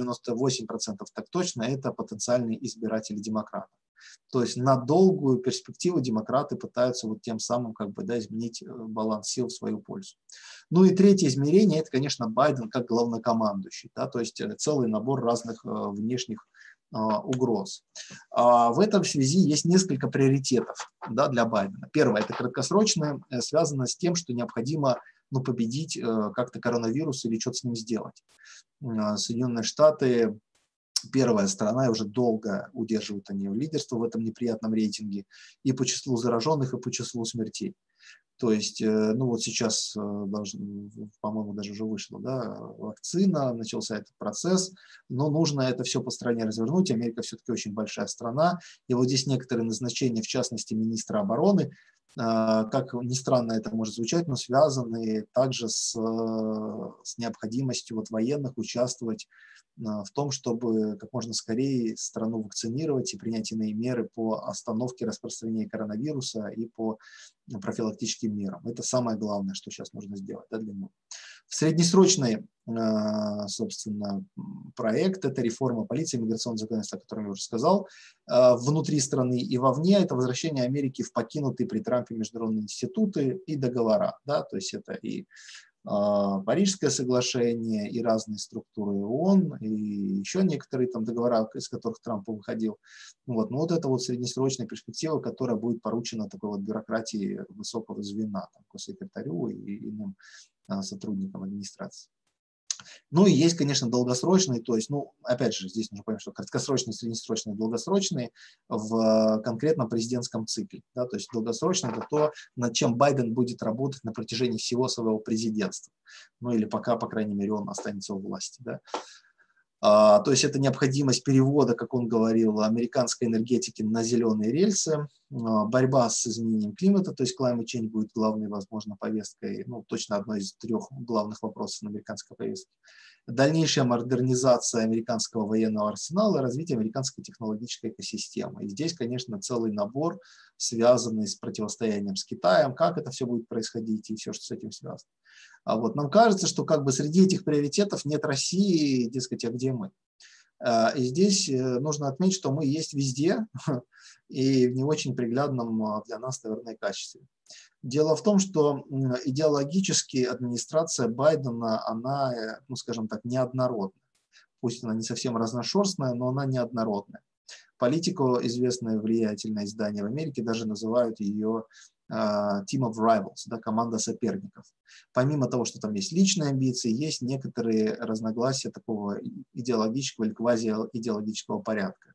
[SPEAKER 1] так точно, это потенциальные избиратели демократов. То есть на долгую перспективу демократы пытаются вот тем самым как бы, да, изменить баланс сил в свою пользу. Ну и третье измерение – это, конечно, Байден как главнокомандующий, да, то есть целый набор разных внешних угроз. В этом связи есть несколько приоритетов, да, для Байдена. Первое – это краткосрочное, связано с тем, что необходимо победить как-то коронавирус или что-то с ним сделать. Соединенные Штаты первая страна, и уже долго удерживают они лидерство в этом неприятном рейтинге и по числу зараженных, и по числу смертей. То есть, ну вот сейчас, по-моему, даже уже вышла, да, вакцина, начался этот процесс, но нужно это все по стране развернуть. Америка все-таки очень большая страна, и вот здесь некоторые назначения, в частности, министра обороны, как ни странно это может звучать, но связаны также с необходимостью вот военных участвовать в том, чтобы как можно скорее страну вакцинировать и принять иные меры по остановке распространения коронавируса и по профилактическим мерам. Это самое главное, что сейчас нужно сделать, да, для него. Среднесрочный, собственно, проект – это реформа полиции, миграционного законодательства, о котором я уже сказал, внутри страны и вовне. Это возвращение Америки в покинутые при Трампе международные институты и договора. Да, то есть это и Парижское соглашение, и разные структуры ООН, и еще некоторые там договора, из которых Трамп выходил. Вот. Но вот это вот среднесрочная перспектива, которая будет поручена такой вот бюрократии высокого звена, там, госсекретарю и иным сотрудникам администрации. Ну и есть, конечно, долгосрочные, то есть, ну, опять же, здесь нужно понять, что краткосрочные, среднесрочные, долгосрочные в конкретном президентском цикле. Да, то есть долгосрочно это то, над чем Байден будет работать на протяжении всего своего президентства. Ну или пока, по крайней мере, он останется у власти. Да. То есть это необходимость перевода, как он говорил, американской энергетики на зеленые рельсы, борьба с изменением климата, то есть climate change будет главной, возможно, повесткой, ну, точно одной из трех главных вопросов на американской повестке. Дальнейшая модернизация американского военного арсенала и развитие американской технологической экосистемы. И здесь, конечно, целый набор, связанный с противостоянием с Китаем, как это все будет происходить и все, что с этим связано. А вот нам кажется, что как бы среди этих приоритетов нет России, дескать, а где мы? И здесь нужно отметить, что мы есть везде и в не очень приглядном для нас, наверное, качестве. Дело в том, что идеологически администрация Байдена, она, ну, скажем так, неоднородная. Пусть она не совсем разношерстная, но она неоднородная. Политику, известное влиятельное издание в Америке, даже называют ее team of rivals, да, команда соперников. Помимо того, что там есть личные амбиции, есть некоторые разногласия такого идеологического или квазиидеологического порядка.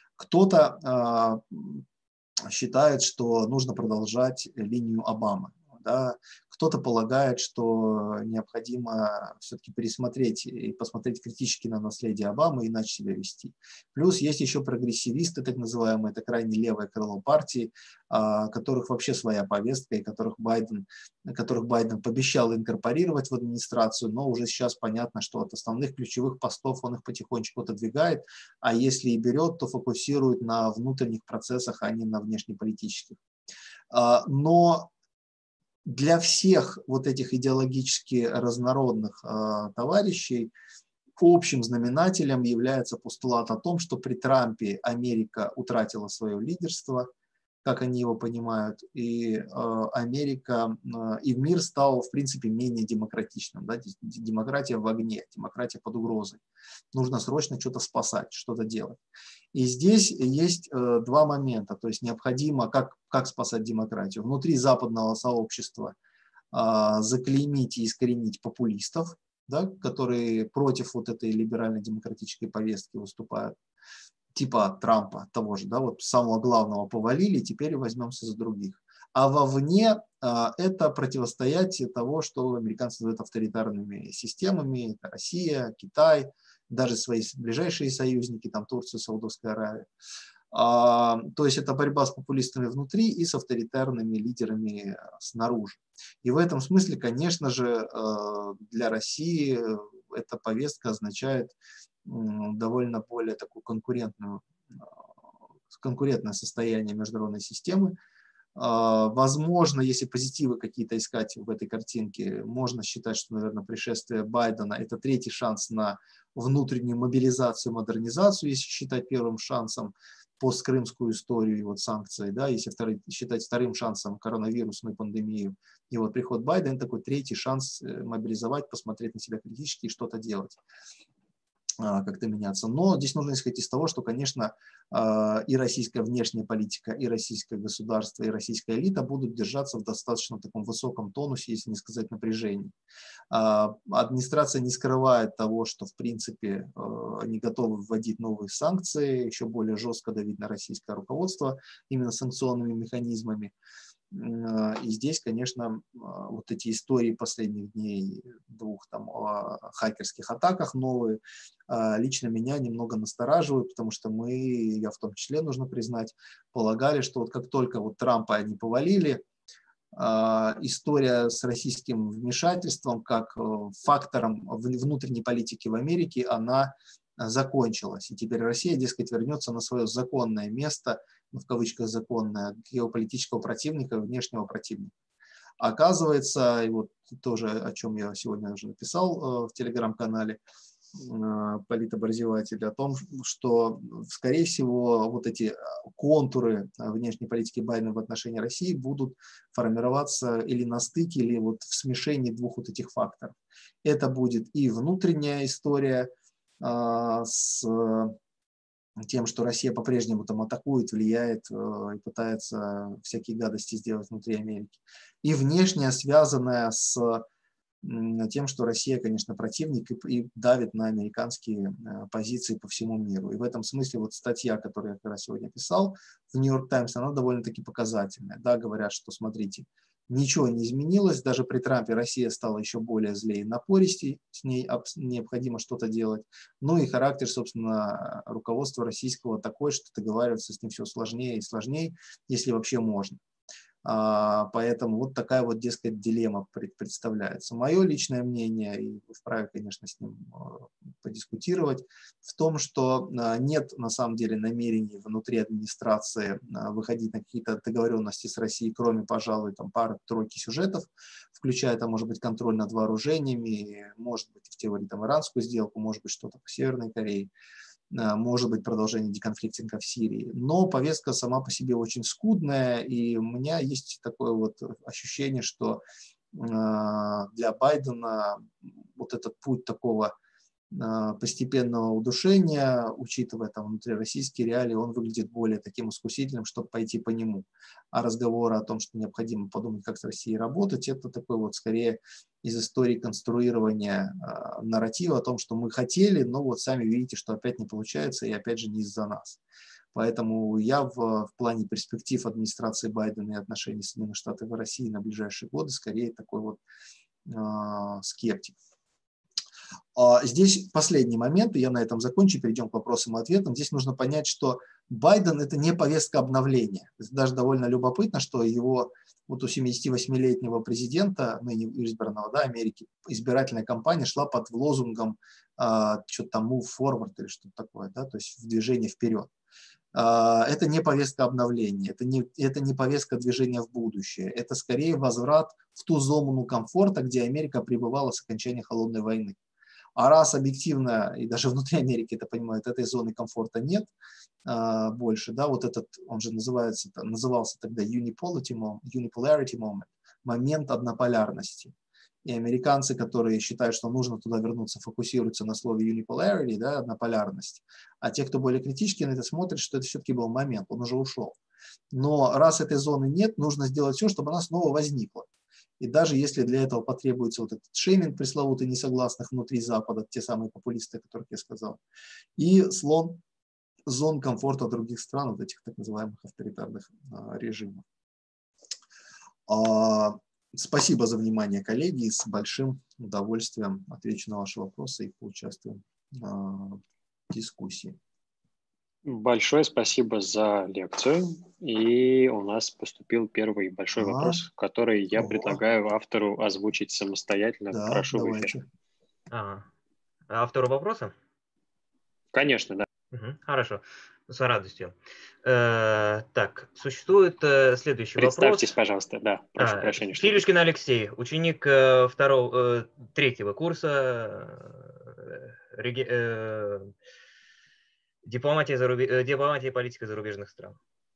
[SPEAKER 1] Кто-то считает, что нужно продолжать линию Обамы. Да? Кто-то полагает, что необходимо все-таки пересмотреть и посмотреть критически на наследие Обамы и иначе себя вести. Плюс есть еще прогрессивисты, так называемые, это крайне левое крыло партии, которых вообще своя повестка, и которых Байден пообещал инкорпорировать в администрацию, но уже сейчас понятно, что от основных ключевых постов он их потихонечку отодвигает, а если и берет, то фокусирует на внутренних процессах, а не на внешнеполитических. Но для всех вот этих идеологически разнородных товарищей общим знаменателем является постулат о том, что при Трампе Америка утратила свое лидерство, как они его понимают, и Америка, и мир стал, в принципе, менее демократичным. Да? Демократия в огне, демократия под угрозой. Нужно срочно что-то спасать, что-то делать. И здесь есть два момента. То есть необходимо, как спасать демократию. Внутри западного сообщества заклеймить и искоренить популистов, да, которые против вот этой либерально-демократической повестки выступают. Типа Трампа того же, да, вот самого главного повалили, теперь возьмемся за других. А вовне это противостоять того, что американцы называют авторитарными системами, это Россия, Китай, даже свои ближайшие союзники, там Турция, Саудовская Аравия. То есть это борьба с популистами внутри и с авторитарными лидерами снаружи. И в этом смысле, конечно же, для России эта повестка означает довольно более такую конкурентное состояние международной системы. Возможно, если позитивы какие-то искать в этой картинке, можно считать, что, наверное, пришествие Байдена – это третий шанс на внутреннюю мобилизацию, модернизацию, если считать первым шансом посткрымскую историю и вот санкции, да, если считать вторым шансом коронавирусную пандемию. И вот приход Байдена – такой третий шанс мобилизовать, посмотреть на себя критически и что-то делать, как-то меняться. Но здесь нужно исходить из того, что, конечно, и российская внешняя политика, и российское государство, и российская элита будут держаться в достаточно таком высоком тонусе, если не сказать напряжении. Администрация не скрывает того, что, в принципе, они готовы вводить новые санкции, еще более жестко давить на российское руководство именно санкционными механизмами. И здесь, конечно, вот эти истории последних дней, двух там хакерских атаках новые, лично меня немного настораживают, потому что мы, я в том числе, нужно признать, полагали, что вот как только вот Трампа они повалили, история с российским вмешательством как фактором внутренней политики в Америке, она закончилась. И теперь Россия, дескать, вернется на свое законное место, в кавычках законное, геополитического противника, внешнего противника. Оказывается, и вот тоже, о чем я сегодня уже написал в телеграм-канале политобразователя, о том, что, скорее всего, вот эти контуры внешней политики Байдена в отношении России будут формироваться или на стыке, или вот в смешении двух вот этих факторов. Это будет и внутренняя история с тем, что Россия по-прежнему там атакует, влияет и пытается всякие гадости сделать внутри Америки. И внешняя, связанная с тем, что Россия, конечно, противник и давит на американские позиции по всему миру. И в этом смысле вот статья, которую я как раз сегодня писал в Нью-Йорк Таймс, она довольно-таки показательная. Да, говорят, что, смотрите, ничего не изменилось, даже при Трампе Россия стала еще более злее и напористей, с ней необходимо что-то делать. Ну и характер, собственно, руководства российского такой, что договариваться с ним все сложнее и сложнее, если вообще можно. Поэтому вот такая вот, дескать, дилемма представляется. Мое личное мнение, и вы вправе, конечно, с ним подискутировать, в том, что нет на самом деле намерений внутри администрации выходить на какие-то договоренности с Россией, кроме, пожалуй, там пары-тройки сюжетов, включая, там, может быть, контроль над вооружениями, может быть, в теории там иранскую сделку, может быть, что-то по Северной Корее, может быть, продолжение деконфликтинга в Сирии. Но повестка сама по себе очень скудная, и у меня есть такое вот ощущение, что для Байдена вот этот путь такого постепенного удушения, учитывая там внутрироссийские реалии, он выглядит более таким искусительным, чтобы пойти по нему. А разговоры о том, что необходимо подумать, как с Россией работать, это такой вот скорее из истории конструирования нарратива о том, что мы хотели, но вот сами видите, что опять не получается, и опять же не из-за нас. Поэтому я в плане перспектив администрации Байдена и отношений Соединенных Штатов и России на ближайшие годы скорее такой вот скептик. Здесь последний момент, и я на этом закончу, перейдем к вопросам и ответам. Здесь нужно понять, что Байден – это не повестка обновления. Это даже довольно любопытно, что его, вот у 78-летнего президента, ныне избранного, да, Америки, избирательная кампания шла под лозунгом что-то там move forward или что-то такое, да, то есть в движение вперед. Это не повестка обновления, это не повестка движения в будущее, это скорее возврат в ту зону комфорта, где Америка пребывала с окончания холодной войны. А раз объективно, и даже внутри Америки это понимают, этой зоны комфорта нет больше, да, вот этот, он же назывался тогда unipolarity moment, момент однополярности. И американцы, которые считают, что нужно туда вернуться, фокусируются на слове unipolarity, да, однополярность. А те, кто более критически на это смотрят, что это все-таки был момент, он уже ушел. Но раз этой зоны нет, нужно сделать все, чтобы она снова возникла. И даже если для этого потребуется вот этот шейминг пресловутый несогласных внутри Запада, те самые популисты, о которых я сказал, и слон зон комфорта других стран, вот этих так называемых авторитарных режимов. Спасибо за внимание, коллеги, и с большим удовольствием отвечу на ваши вопросы и поучаствую в дискуссии.
[SPEAKER 2] Большое спасибо за лекцию. И у нас поступил первый большой вопрос, который я предлагаю автору озвучить самостоятельно.
[SPEAKER 1] Да,
[SPEAKER 2] прошу
[SPEAKER 1] давайте.
[SPEAKER 2] в эфир.
[SPEAKER 3] Автору вопроса?
[SPEAKER 2] Конечно, да.
[SPEAKER 3] Хорошо, с радостью. Так, существует следующий вопрос.
[SPEAKER 2] Представьтесь, пожалуйста, да, прошу прощения.
[SPEAKER 3] Филюшкин Алексей, ученик третьего курса дипломатия и политика зарубежных стран.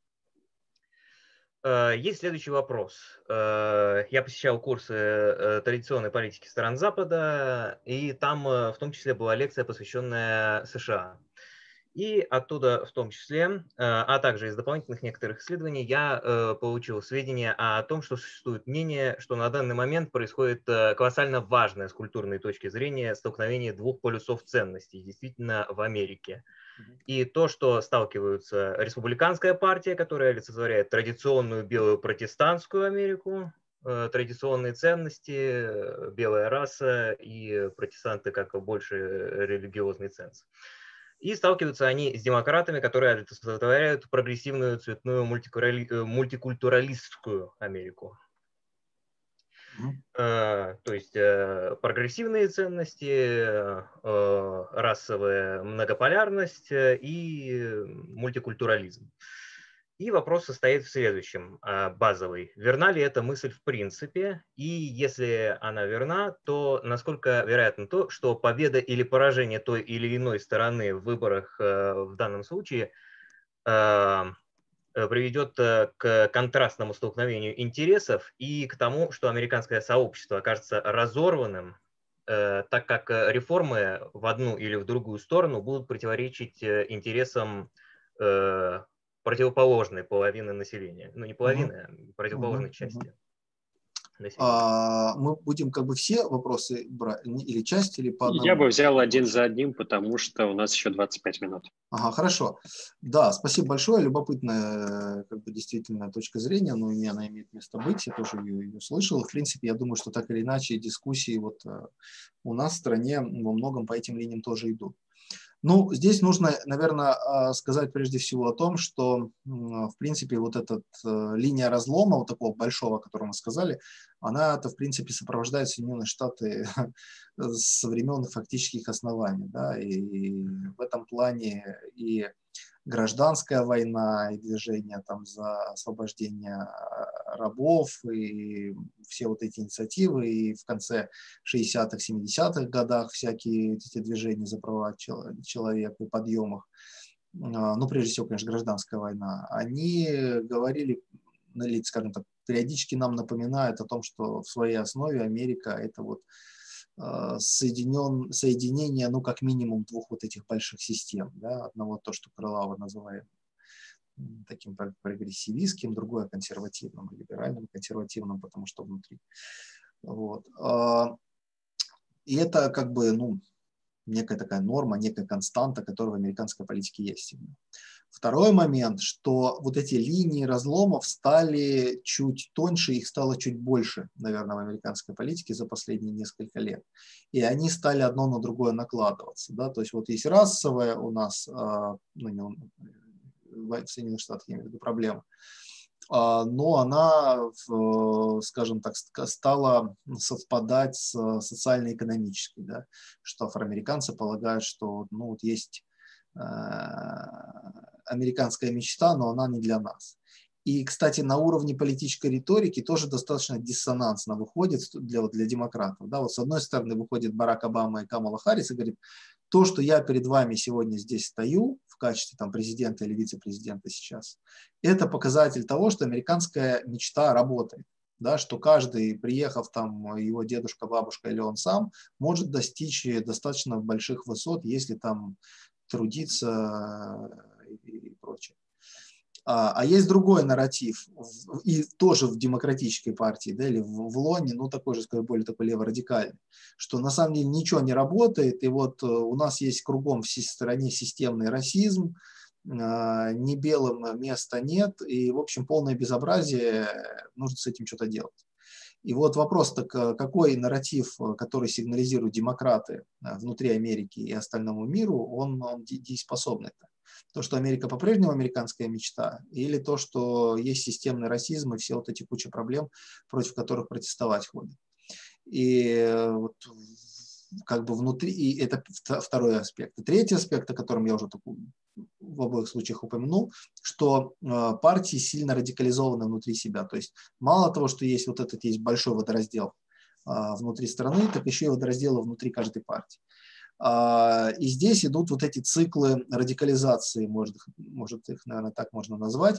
[SPEAKER 3] Есть следующий вопрос. Я посещал курсы традиционной политики стран Запада, и там в том числе была лекция, посвященная США. И оттуда в том числе, а также из дополнительных некоторых исследований, я получил сведения о том, что существует мнение, что на данный момент происходит колоссально важное с культурной точки зрения столкновение двух полюсов ценностей, действительно, в Америке. И то, что сталкиваются республиканская партия, которая олицетворяет традиционную белую протестантскую Америку, традиционные ценности, белая раса и протестанты как больше религиозный ценз. И сталкиваются они с демократами, которые олицетворяют прогрессивную цветную мультикультуралистскую Америку. То есть прогрессивные ценности, расовая многополярность и мультикультурализм. И вопрос состоит в следующем, базовый. Верна ли эта мысль в принципе? И если она верна, то насколько вероятно то, что победа или поражение той или иной стороны в выборах в данном случае приведет к контрастному столкновению интересов и к тому, что американское сообщество окажется разорванным, так как реформы в одну или в другую сторону будут противоречить интересам противоположной половины населения. Ну, не половины, а противоположной части населения.
[SPEAKER 1] Мы будем как бы все вопросы брать, или часть, или по одному?
[SPEAKER 2] Я бы взял один за одним, потому что у нас еще 25 минут.
[SPEAKER 1] Ага, хорошо. Да, спасибо большое. Любопытная, как бы, действительно точка зрения, но у меня она имеет место быть, я тоже ее слышал. В принципе, я думаю, что так или иначе дискуссии вот у нас в стране во многом по этим линиям тоже идут. Ну, здесь нужно, наверное, сказать прежде всего о том, что, в принципе, вот эта линия разлома, вот такого большого, о котором мы сказали, она-то, в принципе, сопровождает Соединенные Штаты со времен фактических оснований, да, и в этом плане и гражданская война, и движение там за освобождение рабов, и все вот эти инициативы, и в конце 60-х, 70-х годах всякие эти движения за права человека и подъемах, ну, прежде всего, конечно, гражданская война, они говорили, или, скажем так, периодически нам напоминают о том, что в своей основе Америка – это вот соединение, ну, как минимум, двух вот этих больших систем. Да? Одного то, что Крылова называем таким прогрессивистским, другое консервативным, либеральным, консервативным, потому что внутри. Вот. И это как бы, ну, некая такая норма, некая константа, которая в американской политике есть. Второй момент, что вот эти линии разломов стали чуть тоньше, их стало чуть больше, наверное, в американской политике за последние несколько лет. И они стали одно на другое накладываться. Да? То есть вот есть расовая у нас, ну, в Соединенных Штатах, я имею в виду, проблема, но она, скажем так, стала совпадать с социально-экономической, да? Что афроамериканцы полагают, что, ну, вот есть американская мечта, но она не для нас. И, кстати, на уровне политической риторики тоже достаточно диссонансно выходит для демократов. Да? Вот с одной стороны выходит Барак Обама и Камала Харрис и говорит, то, что я перед вами сегодня здесь стою в качестве там, президента или вице-президента сейчас, это показатель того, что американская мечта работает. Да, что каждый, приехав там, его дедушка, бабушка или он сам, может достичь достаточно больших высот, если там трудиться и прочее. А есть другой нарратив, и тоже в демократической партии, да, или в Лоне, ну такой же, скажем, более такой леворадикальный, что на самом деле ничего не работает, и вот у нас есть кругом в стране системный расизм, ни белым места нет, и, в общем, полное безобразие, нужно с этим что-то делать. И вот вопрос, так какой нарратив, который сигнализируют демократы внутри Америки и остальному миру, он дееспособный-то? То, что Америка по-прежнему американская мечта, или то, что есть системный расизм и все вот эти куча проблем, против которых протестовать ходят. И вот как бы внутри, и это второй аспект. И третий аспект, о котором я уже в обоих случаях упомянул, что партии сильно радикализованы внутри себя. То есть мало того, что есть вот этот есть большой водораздел внутри страны, так еще и водоразделы внутри каждой партии. И здесь идут вот эти циклы радикализации, может их, наверное, так можно назвать,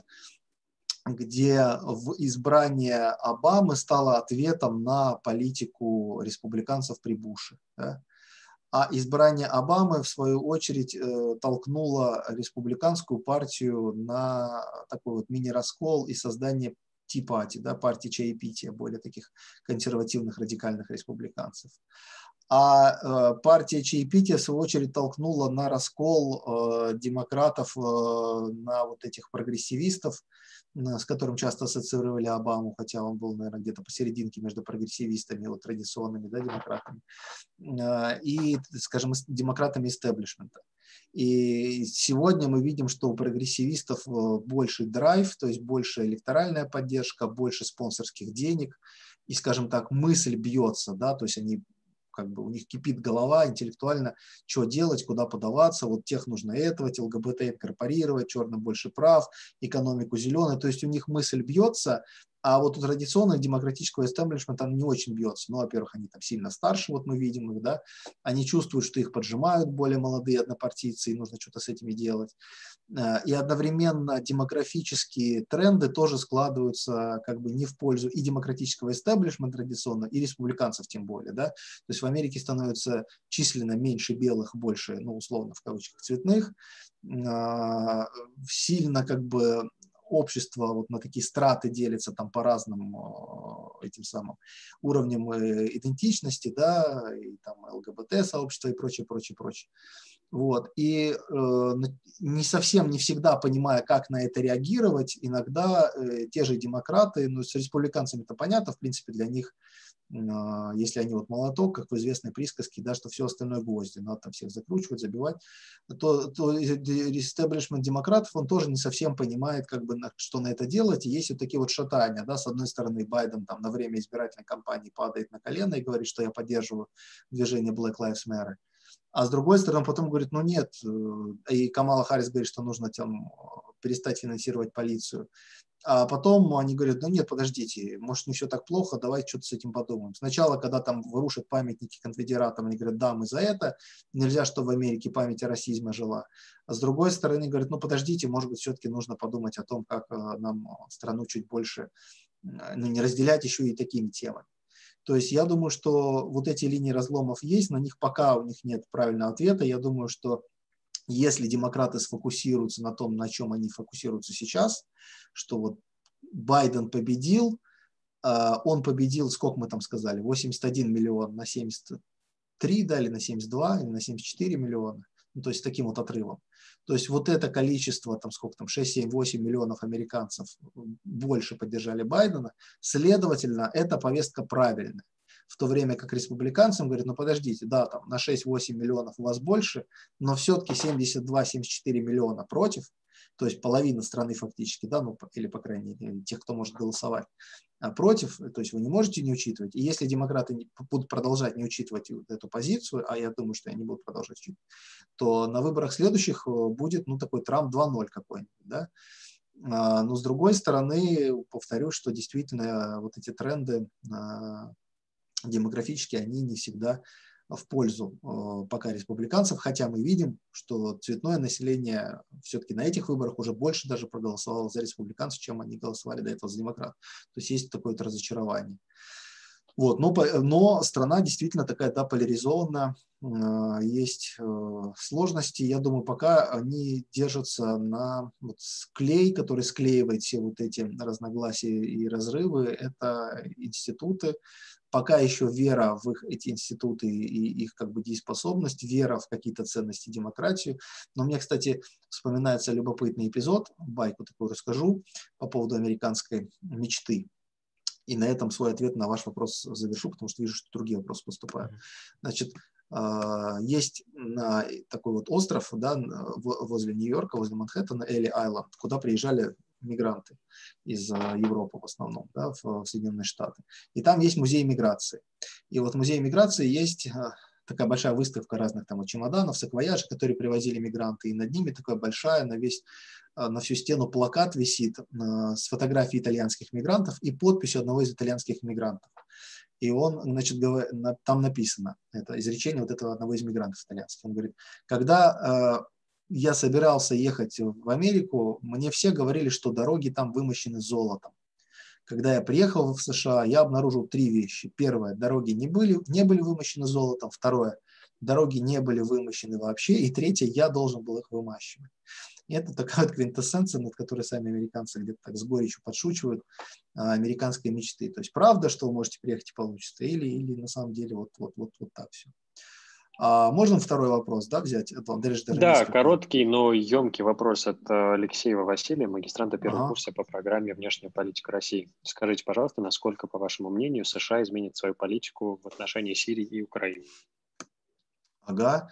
[SPEAKER 1] где избрание Обамы стало ответом на политику республиканцев при Буше. Да? А избрание Обамы, в свою очередь, толкнуло республиканскую партию на такой вот мини-раскол и создание Ти-пати, да, партии чаепития, более таких консервативных радикальных республиканцев. А партия чаепития, в свою очередь, толкнула на раскол демократов на вот этих прогрессивистов, с которым часто ассоциировали Обаму, хотя он был, наверное, где-то посерединке между прогрессивистами, вот, традиционными, да, демократами, и, скажем, демократами истеблишмента. И сегодня мы видим, что у прогрессивистов больше драйв, то есть больше электоральная поддержка, больше спонсорских денег, и, скажем так, мысль бьется, да, то есть они как бы у них кипит голова интеллектуально, что делать, куда подаваться, вот тех нужно этого, ЛГБТ инкорпорировать, черным больше прав, экономику зеленой, то есть у них мысль бьется, а вот у традиционного демократического истеблишмента она не очень бьется. Ну, во-первых, они там сильно старше, вот мы видим их, да, они чувствуют, что их поджимают более молодые однопартийцы, и нужно что-то с этими делать. И одновременно демографические тренды тоже складываются как бы не в пользу и демократического истеблишмента традиционно, и республиканцев тем более, да. То есть в Америке становится численно меньше белых, больше, ну, условно, в кавычках, цветных. Сильно как бы общество вот на такие страты делится там по разным этим самым уровням идентичности, да, и там ЛГБТ-сообщество и прочее, прочее, прочее. Вот. И не совсем, не всегда понимая, как на это реагировать, иногда те же демократы, ну, с республиканцами-то понятно, в принципе, для них, если они вот молоток, как в известной присказке, да, что все остальное гвозди, надо там всех закручивать, забивать, то истеблишмент демократов, он тоже не совсем понимает, как бы, что на это делать, и есть вот такие вот шатания, да, с одной стороны, Байден там на время избирательной кампании падает на колено и говорит, что я поддерживаю движение Black Lives Matter, а с другой стороны, он потом говорит, ну нет, и Камала Харрис говорит, что нужно там перестать финансировать полицию. А потом они говорят, ну нет, подождите, может не все так плохо, давайте что-то с этим подумаем. Сначала, когда там вырушат памятники конфедератам, они говорят, да, мы за это, нельзя, чтобы в Америке память о расизме жила. А с другой стороны, говорят, ну подождите, может быть, все-таки нужно подумать о том, как нам страну чуть больше, ну не разделять еще и такими темами. То есть я думаю, что вот эти линии разломов есть, на них пока у них нет правильного ответа. Я думаю, что если демократы сфокусируются на том, на чем они фокусируются сейчас, что вот Байден победил, он победил, сколько мы там сказали, 81 миллион на 73, да, или на 72, или на 74 миллиона, ну, то есть таким вот отрывом. То есть вот это количество, там сколько там, 6, 7, 8 миллионов американцев больше поддержали Байдена, следовательно, эта повестка правильная. В то время как республиканцам говорят, ну подождите, да, там на 6-8 миллионов у вас больше, но все-таки 72-74 миллиона против, то есть половина страны фактически, да, ну или по крайней мере тех, кто может голосовать против, то есть вы не можете не учитывать. И если демократы будут продолжать не учитывать эту позицию, а я думаю, что они будут продолжать учитывать, то на выборах следующих будет, ну, такой Трамп 2.0 какой-нибудь, да. Но с другой стороны, повторю, что действительно вот эти тренды демографические, они не всегда в пользу пока республиканцев, хотя мы видим, что цветное население все-таки на этих выборах уже больше даже проголосовало за республиканцев, чем они голосовали до этого за демократов. То есть есть такое разочарование. Вот, но страна действительно такая, да, поляризованная, есть сложности. Я думаю, пока они держатся на вот клей, который склеивает все вот эти разногласия и разрывы, это институты. Пока еще вера в эти институты и их как бы дееспособность, вера в какие-то ценности, демократию. Но мне, кстати, вспоминается любопытный эпизод, байку такую расскажу по поводу американской мечты. И на этом свой ответ на ваш вопрос завершу, потому что вижу, что другие вопросы поступают. Значит, есть такой вот остров, да, возле Нью-Йорка, возле Манхэттена, Элли-Айленд, куда приезжали мигранты из Европы в основном, да, в Соединенные Штаты. И там есть музей миграции. И вот в музее миграции есть такая большая выставка разных там чемоданов, саквояжей, которые привозили мигранты, и над ними такая большая на всю стену плакат висит с фотографией итальянских мигрантов и подписью одного из итальянских мигрантов. И он, значит, там написано, это изречение вот этого одного из мигрантов итальянских. Он говорит, когда я собирался ехать в Америку, мне все говорили, что дороги там вымощены золотом. Когда я приехал в США, я обнаружил 3 вещи. Первое, дороги не были вымощены золотом. Второе, дороги не были вымощены вообще. И третье, я должен был их вымащивать. И это такая вот квинтэссенция, над которой сами американцы где-то так с горечью подшучивают, американской мечты. То есть правда, что вы можете приехать и получится, или на самом деле вот так все. Можно второй вопрос, да, взять?
[SPEAKER 2] Да, короткий, но емкий вопрос от Алексеева Василия, магистранта первого курса по программе «Внешняя политика России». Скажите, пожалуйста, насколько, по вашему мнению, США изменит свою политику в отношении Сирии и Украины?
[SPEAKER 1] Ага.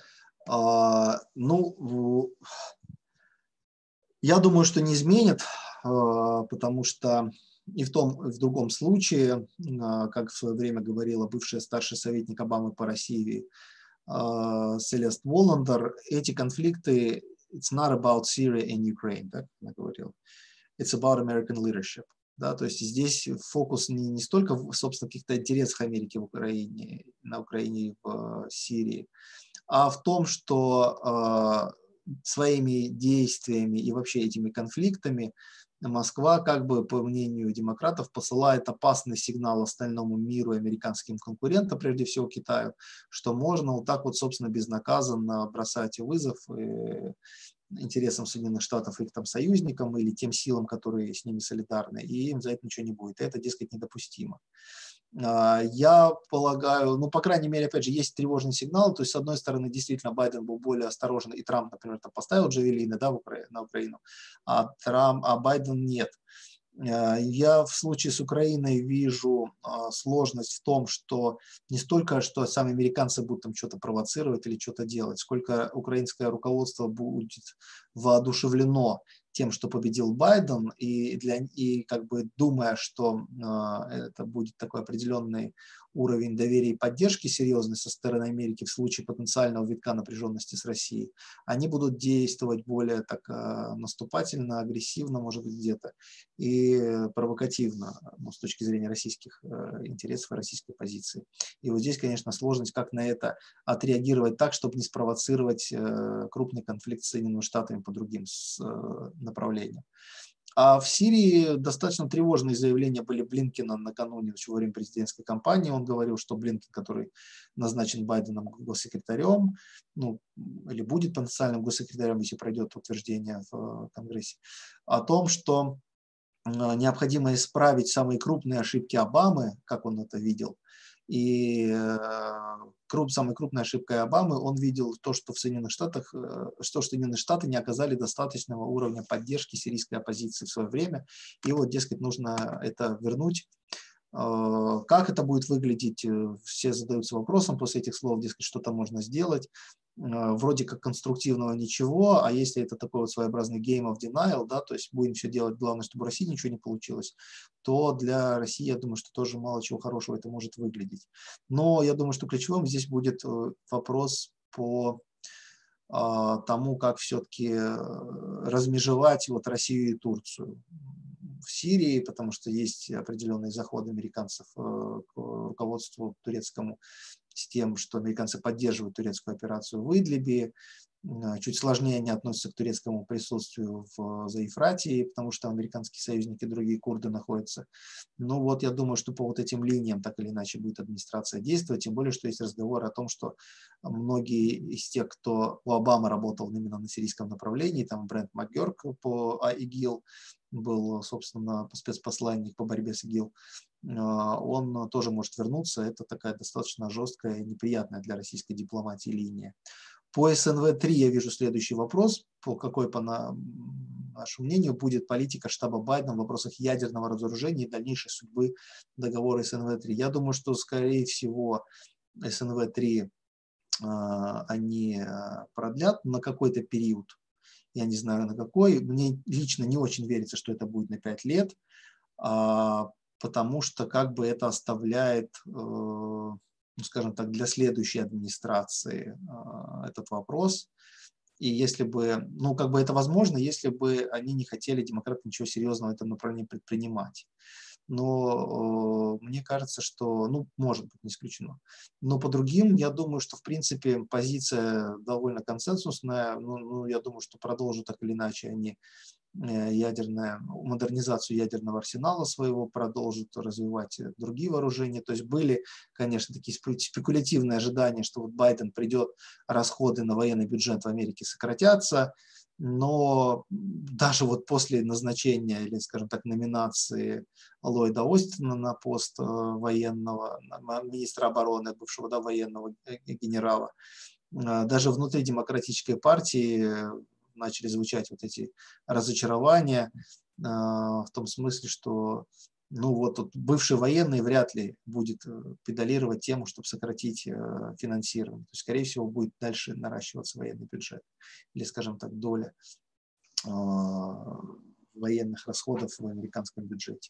[SPEAKER 1] Я думаю, что не изменит, потому что и в том, и в другом случае, как в свое время говорила бывшая старший советник Обамы по России Селест Воландер, эти конфликты it's not about Syria and Ukraine, так она говорила. It's about American leadership. Да, то есть здесь фокус не столько в, собственно, каких-то интересах Америки в Украине, на Украине и в Сирии, а в том, что своими действиями и вообще этими конфликтами Москва, как бы по мнению демократов, посылает опасный сигнал остальному миру и американским конкурентам, прежде всего Китаю, что можно вот так вот, собственно, безнаказанно бросать вызов интересам Соединенных Штатов, их там союзникам или тем силам, которые с ними солидарны, и им за это ничего не будет. Это, дескать, недопустимо. Я полагаю, по крайней мере, опять же, есть тревожный сигнал, то есть, с одной стороны, действительно, Байден был более осторожен, и Трамп, например, там поставил джавелины, да, на Украину, а Байден нет. Я в случае с Украиной вижу сложность в том, что не столько, что сами американцы будут там что-то провоцировать или что-то делать, сколько украинское руководство будет воодушевлено тем, что победил Байден, и как бы думая, что это будет такой определенный уровень доверия и поддержки серьезный со стороны Америки в случае потенциального витка напряженности с Россией, они будут действовать более так наступательно, агрессивно, может быть, где-то, и провокативно, с точки зрения российских интересов и российской позиции. И вот здесь, конечно, сложность, как на это отреагировать так, чтобы не спровоцировать крупный конфликт с Соединенными Штатами по другим направлениям. А в Сирии достаточно тревожные заявления были Блинкена накануне во время президентской кампании. Он говорил, что Блинкен, который назначен Байденом госсекретарем, или будет потенциальным госсекретарем, если пройдет утверждение в Конгрессе, о том, что необходимо исправить самые крупные ошибки Обамы, как он это видел. И самой крупной ошибкой Обамы он видел то, что в Соединенных Штатах, Соединенные Штаты не оказали достаточного уровня поддержки сирийской оппозиции в свое время. И вот, дескать, нужно это вернуть. Как это будет выглядеть, все задаются вопросом после этих слов, дескать, что-то можно сделать. Вроде как конструктивного ничего, а если это такой вот своеобразный game of denial, да, то есть будем все делать, главное, чтобы у России ничего не получилось, то для России, я думаю, что тоже мало чего хорошего это может выглядеть. Но я думаю, что ключевым здесь будет вопрос по тому, как все-таки размежевать вот Россию и Турцию в Сирии, потому что есть определенные заходы американцев к руководству турецкому с тем, что американцы поддерживают турецкую операцию в Идлибе. Чуть сложнее они относятся к турецкому присутствию в Заефратии, потому что американские союзники, другие курды находятся. Ну вот я думаю, что по вот этим линиям так или иначе будет администрация действовать, тем более, что есть разговор о том, что многие из тех, кто у Обамы работал именно на сирийском направлении, там Брент МакГерк по ИГИЛ был, собственно, спецпосланник по борьбе с ИГИЛ, он тоже может вернуться. Это такая достаточно жесткая и неприятная для российской дипломатии линия. По СНВ-3 я вижу следующий вопрос. Какой, по нашему мнению, будет политика штаба Байдена в вопросах ядерного разоружения и дальнейшей судьбы договора СНВ-3? Я думаю, что, скорее всего, СНВ-3 они продлят на какой-то период. Я не знаю, на какой. Мне лично не очень верится, что это будет на 5 лет, потому что как бы это оставляет, ну, скажем так, для следующей администрации этот вопрос. И если бы, ну, как бы это возможно, если бы они не хотели, демократы, ничего серьезного в этом направлении предпринимать. Но мне кажется, что, ну, может быть, не исключено. Но по другим, я думаю, что, в принципе, позиция довольно консенсусная. Ну, я думаю, что продолжат так или иначе они модернизацию ядерного арсенала своего, продолжат развивать другие вооружения. То есть были, конечно, такие спекулятивные ожидания, что вот Байден придет, расходы на военный бюджет в Америке сократятся, но даже вот после назначения или, скажем так, номинации Ллойда Остина на пост военного, министра обороны, бывшего, да, военного генерала, даже внутри демократической партии начали звучать вот эти разочарования в том смысле, что ну вот тут бывший военный вряд ли будет педалировать тему, чтобы сократить финансирование. То есть, скорее всего, будет дальше наращиваться военный бюджет или, скажем так, доля военных расходов в американском бюджете.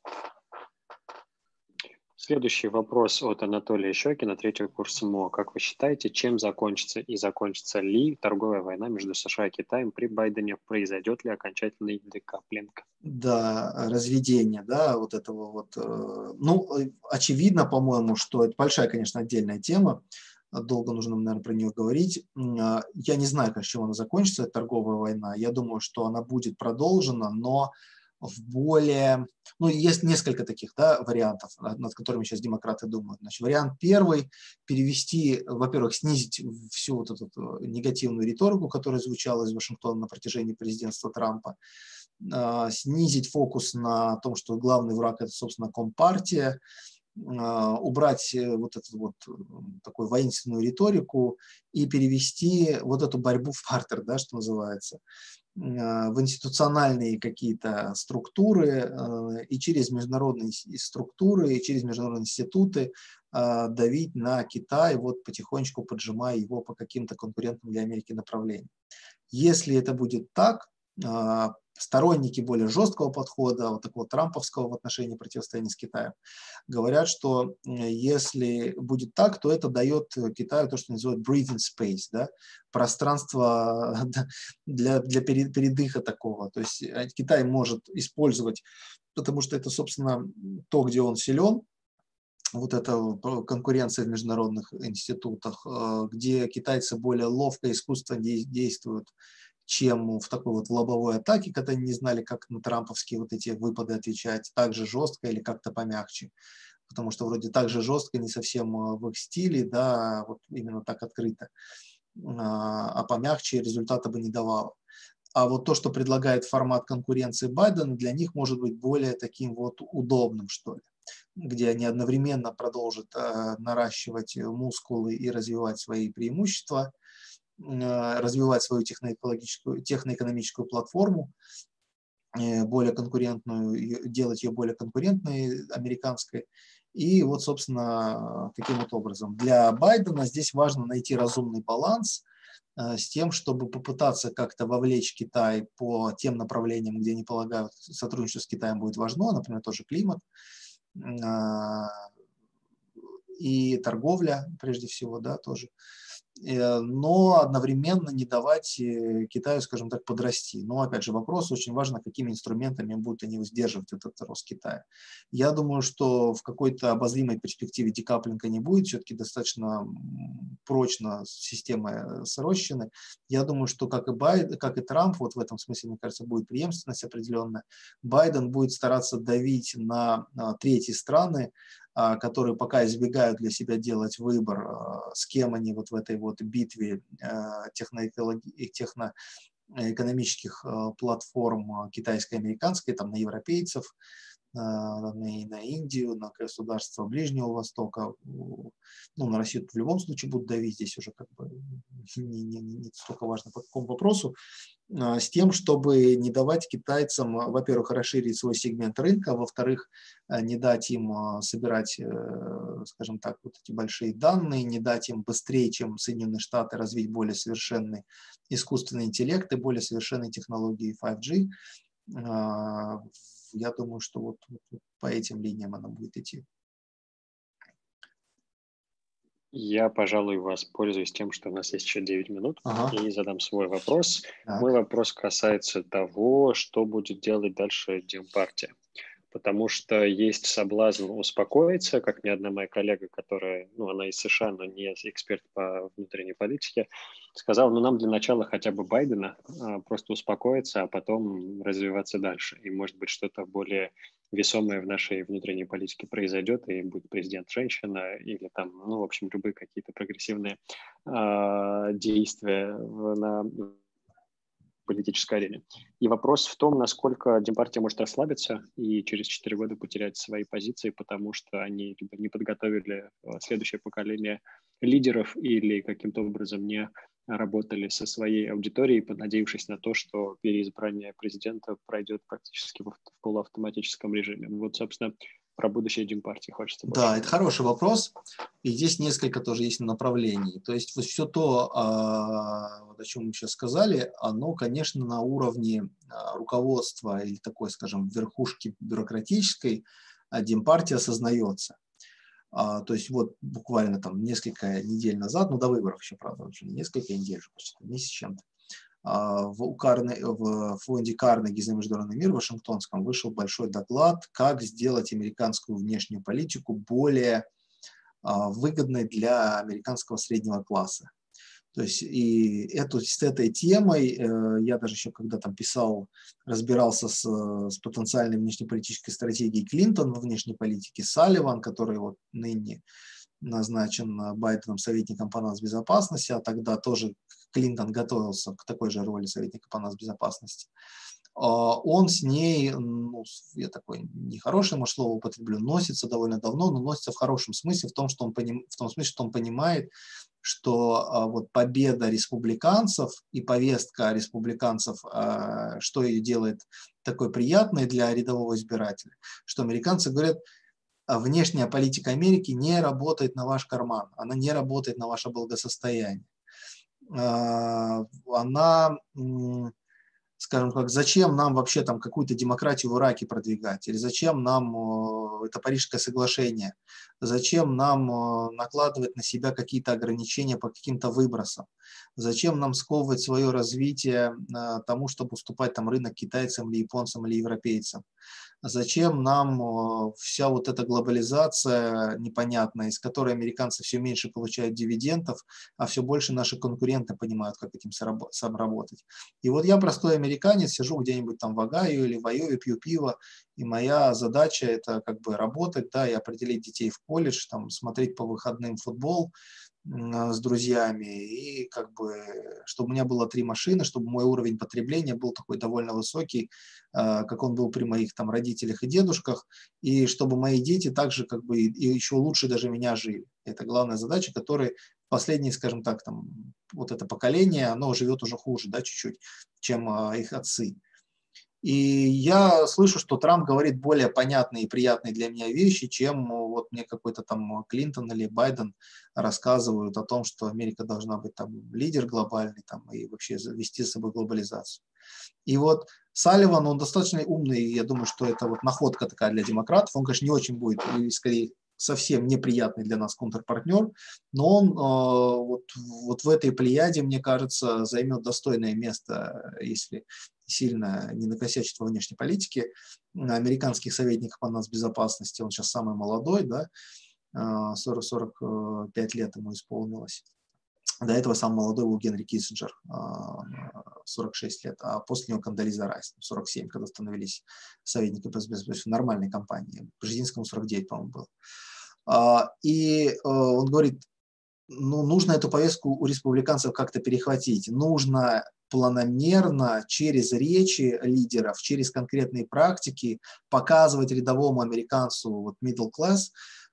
[SPEAKER 2] Следующий вопрос от Анатолия Щекина, третий курс МО. Как вы считаете, чем закончится и закончится ли торговая война между США и Китаем при Байдене? Произойдет ли окончательный декаплинг?
[SPEAKER 1] Да, разведение, да, вот этого вот. Ну, очевидно, по-моему, что это большая, конечно, отдельная тема. Долго нужно, наверное, про нее говорить. Я не знаю, конечно, чем она закончится, эта торговая война. Я думаю, что она будет продолжена, но в более... Ну, есть несколько таких, да, вариантов, над которыми сейчас демократы думают. Значит, вариант первый – перевести, во-первых, снизить всю вот эту негативную риторику, которая звучала из Вашингтона на протяжении президентства Трампа, снизить фокус на том, что главный враг – это, собственно, Компартия, убрать вот эту вот такую воинственную риторику и перевести вот эту борьбу в партер, да, что называется, в институциональные какие-то структуры и через международные структуры, и через международные институты давить на Китай, вот потихонечку поджимая его по каким-то конкурентным для Америки направлениям. Если это будет так, сторонники более жесткого подхода, вот такого трамповского в отношении противостояния с Китаем, говорят, что если будет так, то это дает Китаю то, что называют breathing space, да, пространство для передыха такого. То есть Китай может использовать, потому что это, собственно, то, где он силен, вот эта конкуренция в международных институтах, где китайцы более ловко, искусственно действуют, чем в такой вот лобовой атаке, когда они не знали, как на трамповские вот эти выпады отвечать, так же жестко или как-то помягче. Потому что вроде так же жестко не совсем в их стиле, да, вот именно так открыто, а помягче результата бы не давало. А вот то, что предлагает формат конкуренции Байдена, для них может быть более таким вот удобным, что ли, где они одновременно продолжат наращивать мускулы и развивать свои преимущества, развивать свою техноэкономическую платформу, более конкурентную, делать ее более конкурентной американской. И вот, собственно, таким вот образом. Для Байдена здесь важно найти разумный баланс с тем, чтобы попытаться как-то вовлечь Китай по тем направлениям, где они полагают, сотрудничество с Китаем будет важно, например, тоже климат и торговля, прежде всего, да, тоже. но одновременно не давать Китаю, скажем так, подрасти. Но, опять же, вопрос очень важен, какими инструментами будут они сдерживать этот рост Китая. Я думаю, что в какой-то обозримой перспективе декаплинга не будет, все-таки достаточно прочно система срощены. Я думаю, что как и Трамп, вот в этом смысле, мне кажется, будет преемственность определенная. Байден будет стараться давить на третьи страны, которые пока избегают для себя делать выбор, с кем они вот в этой вот битве техноэкономических платформ китайско-американской, там на европейцев, на Индию, на государства Ближнего Востока, ну, на Россию в любом случае будут давить, здесь уже как бы не столько важно по какому вопросу, с тем, чтобы не давать китайцам, во-первых, расширить свой сегмент рынка, во-вторых, не дать им собирать, скажем так, вот эти большие данные, не дать им быстрее, чем Соединенные Штаты, развить более совершенный искусственный интеллект и более совершенные технологии 5G. Я думаю, что вот по этим линиям она будет идти.
[SPEAKER 2] Я, пожалуй, воспользуюсь тем, что у нас есть еще 9 минут, и задам свой вопрос.
[SPEAKER 1] Так.
[SPEAKER 2] Мой вопрос касается того, что будет делать дальше Демпартия. Потому что есть соблазн успокоиться, как ни одна моя коллега, которая, ну, она из США, но не эксперт по внутренней политике, сказала, ну, нам для начала хотя бы Байдена просто успокоиться, а потом развиваться дальше. И, может быть, что-то более весомое в нашей внутренней политике произойдет, и будет президент женщина, или там, ну, в общем, любые какие-то прогрессивные действия на политической арене. И вопрос в том, насколько Демпартия может расслабиться и через 4 года потерять свои позиции, потому что они либо не подготовили следующее поколение лидеров или каким-то образом не работали со своей аудиторией, понадеявшись на то, что переизбрание президента пройдет практически в полуавтоматическом режиме. Вот, собственно, про будущее Демпартии хочется больше.
[SPEAKER 1] Да, это хороший вопрос. И здесь несколько тоже есть направлений. То есть вот все то, о чем мы сейчас сказали, оно, конечно, на уровне руководства или такой, скажем, верхушки бюрократической Демпартия осознается. То есть вот буквально там несколько недель назад, ну до выборов еще, правда, уже несколько недель, почти месяц с чем-то, в фонде Карнеги за международный мир в Вашингтонском вышел большой доклад, как сделать американскую внешнюю политику более выгодной для американского среднего класса. То есть и с этой темой я даже еще когда там писал, разбирался с потенциальной внешнеполитической стратегией Клинтон во внешней политике, Салливан, который вот ныне назначен Байденом советником по нацбезопасности, а тогда тоже Клинтон готовился к такой же роли советника по нацбезопасности. Он с ней, ну, я такое нехорошее, может, слово употреблю, носится довольно давно, но носится в хорошем смысле, в том смысле, что он понимает, что вот победа республиканцев и повестка республиканцев, что ее делает такой приятной для рядового избирателя, что американцы говорят, внешняя политика Америки не работает на ваш карман, она не работает на ваше благосостояние. Она, скажем так, зачем нам вообще там какую-то демократию в Ираке продвигать, или зачем нам это Парижское соглашение, зачем нам накладывать на себя какие-то ограничения по каким-то выбросам, зачем нам сковывать свое развитие тому, чтобы уступать там рынок китайцам или японцам или европейцам. Зачем нам вся вот эта глобализация непонятная, из которой американцы все меньше получают дивидендов, а все больше наши конкуренты понимают, как этим сам работать. И вот я простой американец, сижу где-нибудь там в Огайо или в Айове, пью пиво, и моя задача это как бы работать, да, и определить детей в колледж, там, смотреть по выходным футбол с друзьями, и как бы, чтобы у меня было 3 машины, чтобы мой уровень потребления был такой довольно высокий, как он был при моих там родителях и дедушках, и чтобы мои дети также как бы и еще лучше даже меня жили. Это главная задача, которая последние, скажем так, там, вот это поколение, оно живет уже хуже, да, чуть-чуть, чем их отцы. И я слышу, что Трамп говорит более понятные и приятные для меня вещи, чем вот мне какой-то там Клинтон или Байден рассказывают о том, что Америка должна быть там лидер глобальный там, и вообще вести с собой глобализацию. И вот Салливан, он достаточно умный, я думаю, что это вот находка такая для демократов. Он, конечно, не очень будет, и скорее совсем неприятный для нас контрпартнер, но он вот в этой плеяде, мне кажется, займет достойное место, если сильно не накосячит во внешней политике. Американских советников по нацбезопасности, он сейчас самый молодой, да, 45 лет ему исполнилось. До этого самый молодой был Генри Киссинджер, 46 лет, а после него Кондолиза Райс, 47, когда становились советниками по безопасности в нормальной компании. Бжезинскому 49, по-моему, был. И он говорит, ну, нужно эту повестку у республиканцев как-то перехватить. Нужно планомерно через речи лидеров, через конкретные практики показывать рядовому американцу, вот middle class,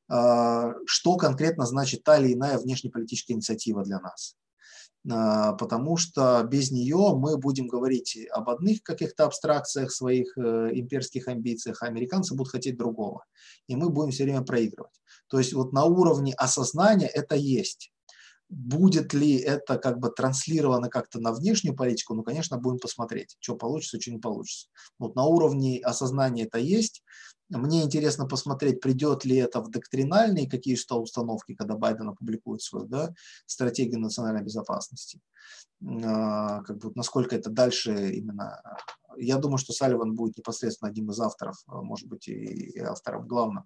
[SPEAKER 1] что конкретно значит та или иная внешнеполитическая инициатива для нас. Потому что без нее мы будем говорить об одних каких-то абстракциях, своих имперских амбициях, а американцы будут хотеть другого. И мы будем все время проигрывать. То есть вот на уровне осознания это есть. Будет ли это как бы транслировано как-то на внешнюю политику? Ну, конечно, будем посмотреть, что получится, что не получится. Вот на уровне осознания это есть. Мне интересно посмотреть, придет ли это в доктринальные какие-то установки, когда Байден опубликует свою, да, стратегию национальной безопасности. Как бы, насколько это дальше именно. Я думаю, что Салливан будет непосредственно одним из авторов, может быть, и автором главным.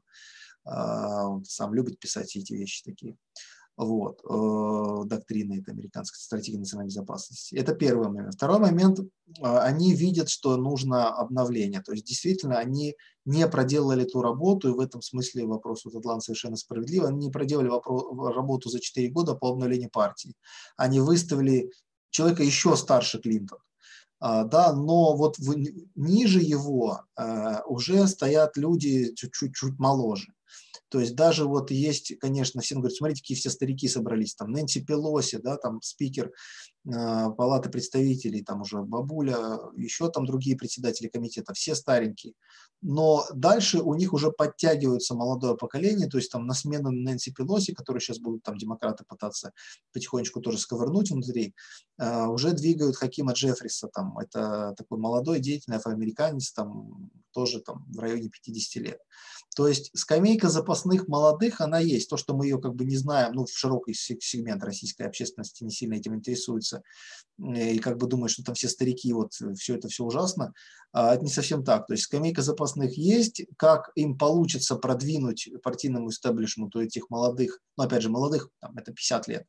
[SPEAKER 1] Он сам любит писать эти вещи такие. Вот, доктрины это американской стратегии национальной безопасности. Это первый момент. Второй момент, они видят, что нужно обновление. То есть действительно они не проделали ту работу, и в этом смысле вопрос вот Атлант совершенно справедливо. Они не проделали работу за 4 года по обновлению партии. Они выставили человека еще старше Клинтон. Да, но вот ниже его уже стоят люди чуть-чуть моложе. То есть даже вот есть, конечно, все говорят, смотрите, какие все старики собрались, там Нэнси Пелоси, да, там спикер Палаты представителей, там уже бабуля, еще там другие председатели комитета, все старенькие. Но дальше у них уже подтягивается молодое поколение, то есть там на смену Нэнси Пелоси, которые сейчас будут там демократы пытаться потихонечку тоже сковырнуть внутри, уже двигают Хакима Джеффриса, там, это такой молодой деятельный афроамериканец, там тоже там в районе 50 лет. То есть скамейка запасных молодых, она есть. То, что мы ее как бы не знаем, ну, в широкий сегмент российской общественности не сильно этим интересуется и как бы думает, что там все старики, вот все это все ужасно. Это не совсем так. То есть скамейка запасных есть. Как им получится продвинуть партийному истеблишменту этих молодых, ну, опять же, молодых, там, это 50 лет,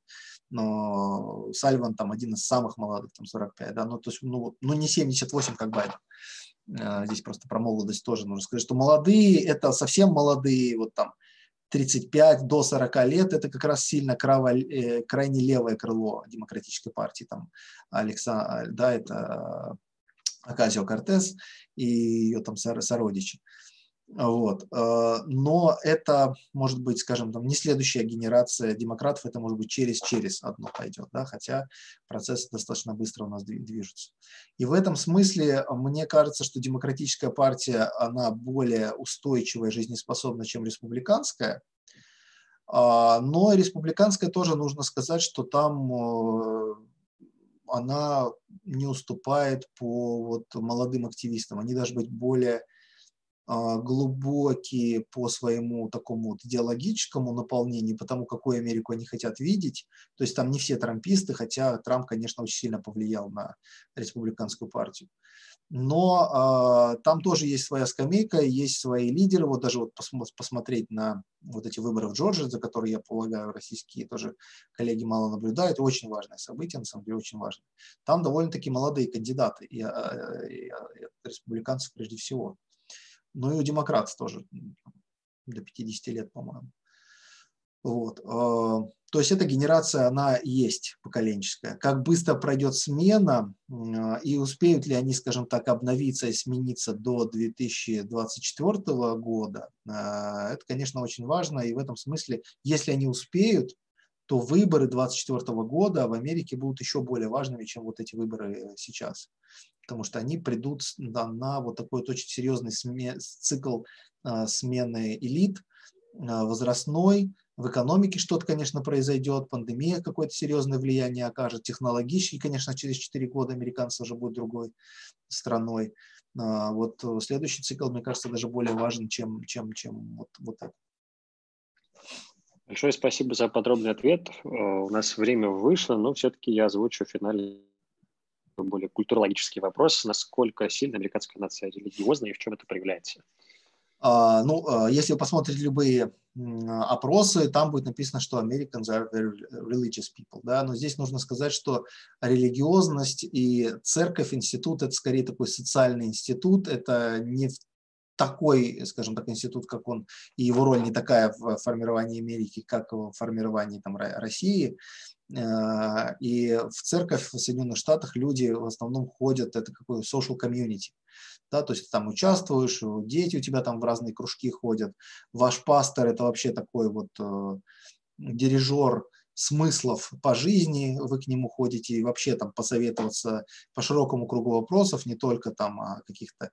[SPEAKER 1] но Салливан там один из самых молодых, там 45, да, ну, то есть, ну не 78, как Байден. Здесь просто про молодость тоже нужно сказать, что молодые, это совсем молодые, вот там 35 до 40 лет, это как раз сильно крайне левое крыло демократической партии, там да, это Оказио-Кортес и ее там сородичи. Вот. Но это может быть, скажем, там, не следующая генерация демократов, это может быть через одно пойдет, да, хотя процессы достаточно быстро у нас движутся. И в этом смысле мне кажется, что демократическая партия, она более устойчивая, жизнеспособна, чем республиканская. Но республиканская тоже нужно сказать, что там она не уступает по вот молодым активистам. Они должны быть более глубокие по своему такому вот идеологическому наполнению, по тому, какую Америку они хотят видеть. То есть там не все трамписты, хотя Трамп, конечно, очень сильно повлиял на республиканскую партию. Но там тоже есть своя скамейка, есть свои лидеры. Вот даже вот посмотреть на вот эти выборы в Джорджии, за которые, я полагаю, российские тоже коллеги мало наблюдают. Очень важное событие, на самом деле, очень важное. Там довольно-таки молодые кандидаты, и республиканцев прежде всего. Ну и у демократов тоже до 50 лет, по-моему. Вот. То есть эта генерация, она есть поколенческая. Как быстро пройдет смена и успеют ли они, скажем так, обновиться и смениться до 2024 года, это, конечно, очень важно. И в этом смысле, если они успеют, то выборы 2024 года в Америке будут еще более важными, чем вот эти выборы сейчас. Потому что они придут на вот такой вот очень серьезный цикл смены элит, возрастной. В экономике что-то, конечно, произойдет, пандемия какое-то серьезное влияние окажет, технологически, конечно, через 4 года американцы уже будут другой страной. Вот следующий цикл, мне кажется, даже более важен, чем вот это.
[SPEAKER 2] Большое спасибо за подробный ответ. У нас время вышло, но все-таки я озвучу в финале более культурологический вопрос. Насколько сильно американская нация религиозна и в чем это проявляется?
[SPEAKER 1] Если вы посмотрите любые опросы, там будет написано, что Americans are very religious people. Да? Но здесь нужно сказать, что религиозность и церковь, институт – это скорее такой социальный институт, это не такой, скажем так, институт, как он, и его роль не такая в формировании Америки, как в формировании там, России. И в церковь в Соединенных Штатах люди в основном ходят, это какой social community. Да, то есть ты там участвуешь, дети у тебя там в разные кружки ходят. Ваш пастор – это вообще такой вот дирижер смыслов по жизни, вы к нему ходите и вообще там посоветоваться по широкому кругу вопросов, не только там о каких-то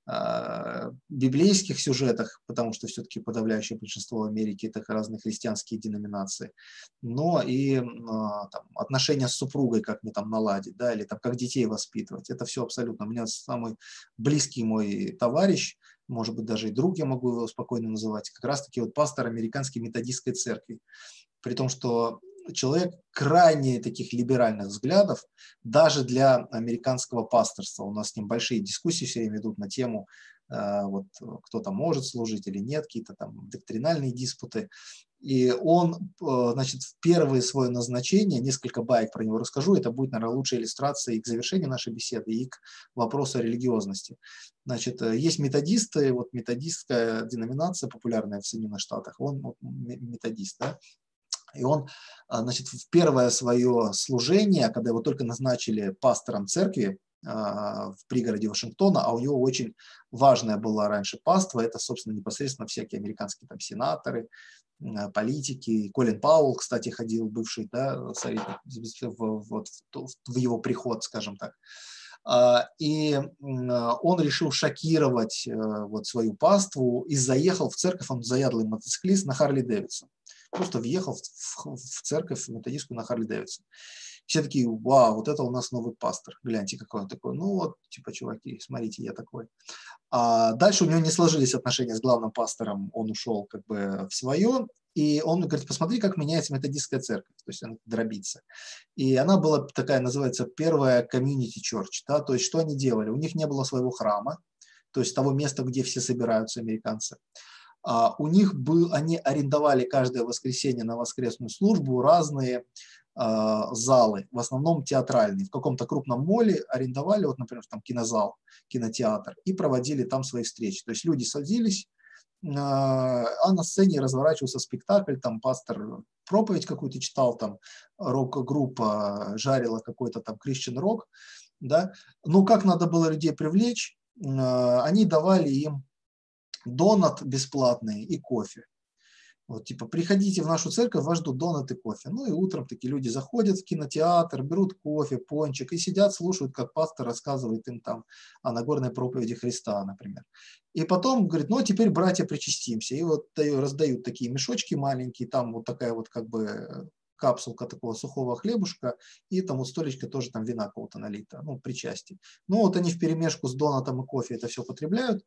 [SPEAKER 1] библейских сюжетах, потому что все-таки подавляющее большинство в Америке это разные христианские деноминации, но и там, отношения с супругой, как мне там наладить, да, или там, как детей воспитывать. Это все абсолютно. У меня самый близкий мой товарищ, может быть, даже и друг, я могу его спокойно называть, как раз-таки вот пастор Американской методистской церкви. При том, что человек крайне таких либеральных взглядов, даже для американского пасторства. У нас с ним большие дискуссии все время идут на тему, вот, кто там может служить или нет, какие-то там доктринальные диспуты. И он, значит, в первое свое назначение, несколько баек про него расскажу, это будет, наверное, лучшая иллюстрация и к завершению нашей беседы, и к вопросу о религиозности. Значит, есть методисты, вот методистская деноминация популярная в Соединенных Штатах, он вот, методист, да? И он, значит, в первое свое служение, когда его только назначили пастором церкви в пригороде Вашингтона, а у него очень важная была раньше паства, это, собственно, непосредственно всякие американские там сенаторы, политики. Колин Пауэлл, кстати, ходил, бывший, да, советник, в его приход, скажем так. И он решил шокировать вот свою паству и заехал в церковь, он заядлый мотоциклист, на Харли Дэвидсон. Просто въехал в церковь методистскую на Харли Дэвидсон. Все такие: вау, вот это у нас новый пастор. Гляньте, какой он такой. Ну вот, типа, чуваки, смотрите, я такой. А дальше у него не сложились отношения с главным пастором, он ушел как бы в свое. И он говорит: посмотри, как меняется методистская церковь, то есть она дробится. И она была такая, называется, первая community church, да, то есть что они делали? У них не было своего храма, то есть того места, где все собираются, американцы. У них они арендовали каждое воскресенье на воскресную службу разные залы, в основном театральные. В каком-то крупном молле арендовали, вот, например, там кинозал, кинотеатр, и проводили там свои встречи. То есть люди садились, а на сцене разворачивался спектакль, там пастор проповедь какую-то читал, там рок-группа жарила какой-то там Christian рок, да. Ну, как надо было людей привлечь? Они давали им донат бесплатный и кофе. Вот, типа, приходите в нашу церковь, вас ждут донат и кофе. Ну и утром такие люди заходят в кинотеатр, берут кофе, пончик и сидят, слушают, как пастор рассказывает им там о Нагорной проповеди Христа, например. И потом говорит: ну а теперь, братья, причастимся. И вот раздают такие мешочки маленькие, там вот такая вот как бы капсулка такого сухого хлебушка, и там у столечка тоже там вина какого-то налито, ну, причастие. Ну вот они вперемешку с донатом и кофе это все потребляют,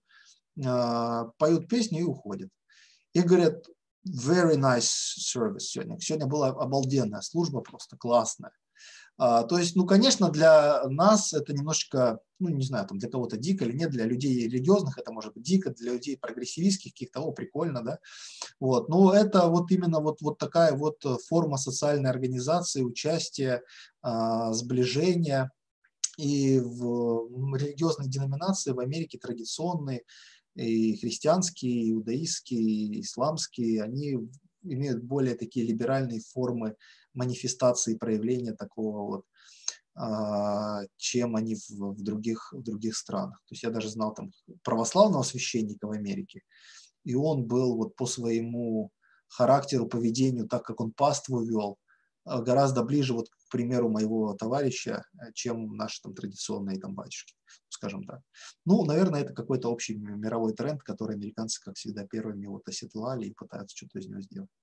[SPEAKER 1] поют песню и уходят. И говорят: very nice service сегодня. Сегодня была обалденная служба, просто классная. То есть, ну, конечно, для нас это немножечко, ну, не знаю, там для кого-то дико или нет, для людей религиозных это может быть дико, для людей прогрессивистских каких-то, прикольно, да. Вот. Но это вот именно вот такая вот форма социальной организации, участия, сближения. И в религиозные деноминации в Америке традиционные, и христианские, и иудаистские, и исламские, они имеют более такие либеральные формы манифестации, проявления такого вот, чем они в других странах. То есть я даже знал там православного священника в Америке, и он был вот по своему характеру, поведению, так как он паству вел, гораздо ближе, вот, к примеру, моего товарища, чем наши там традиционные там батюшки, скажем так. Ну, наверное, это какой-то общий мировой тренд, который американцы, как всегда, первыми вот оседлали и пытаются что-то из него сделать.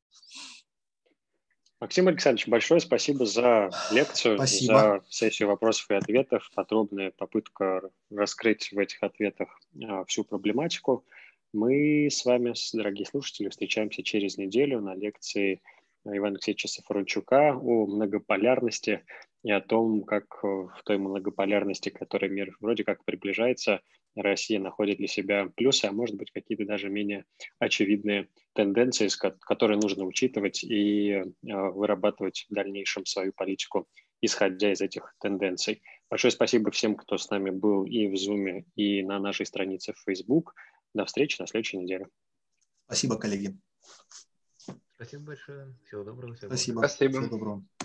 [SPEAKER 2] Максим Александрович, большое спасибо за лекцию,
[SPEAKER 1] спасибо.
[SPEAKER 2] За сессию вопросов и ответов, подробная попытка раскрыть в этих ответах всю проблематику. Мы с вами, дорогие слушатели, встречаемся через неделю на лекции Ивана Алексеевича Сафрончука о многополярности и о том, как в той многополярности, к которой мир вроде как приближается, Россия находит для себя плюсы, а может быть какие-то даже менее очевидные тенденции, которые нужно учитывать и вырабатывать в дальнейшем свою политику, исходя из этих тенденций. Большое спасибо всем, кто с нами был и в Zoom, и на нашей странице в Facebook. До встречи на следующей неделе.
[SPEAKER 1] Спасибо, коллеги.
[SPEAKER 3] Спасибо большое. Всего доброго. Всего
[SPEAKER 1] Спасибо.
[SPEAKER 4] Спасибо.
[SPEAKER 1] Всего доброго.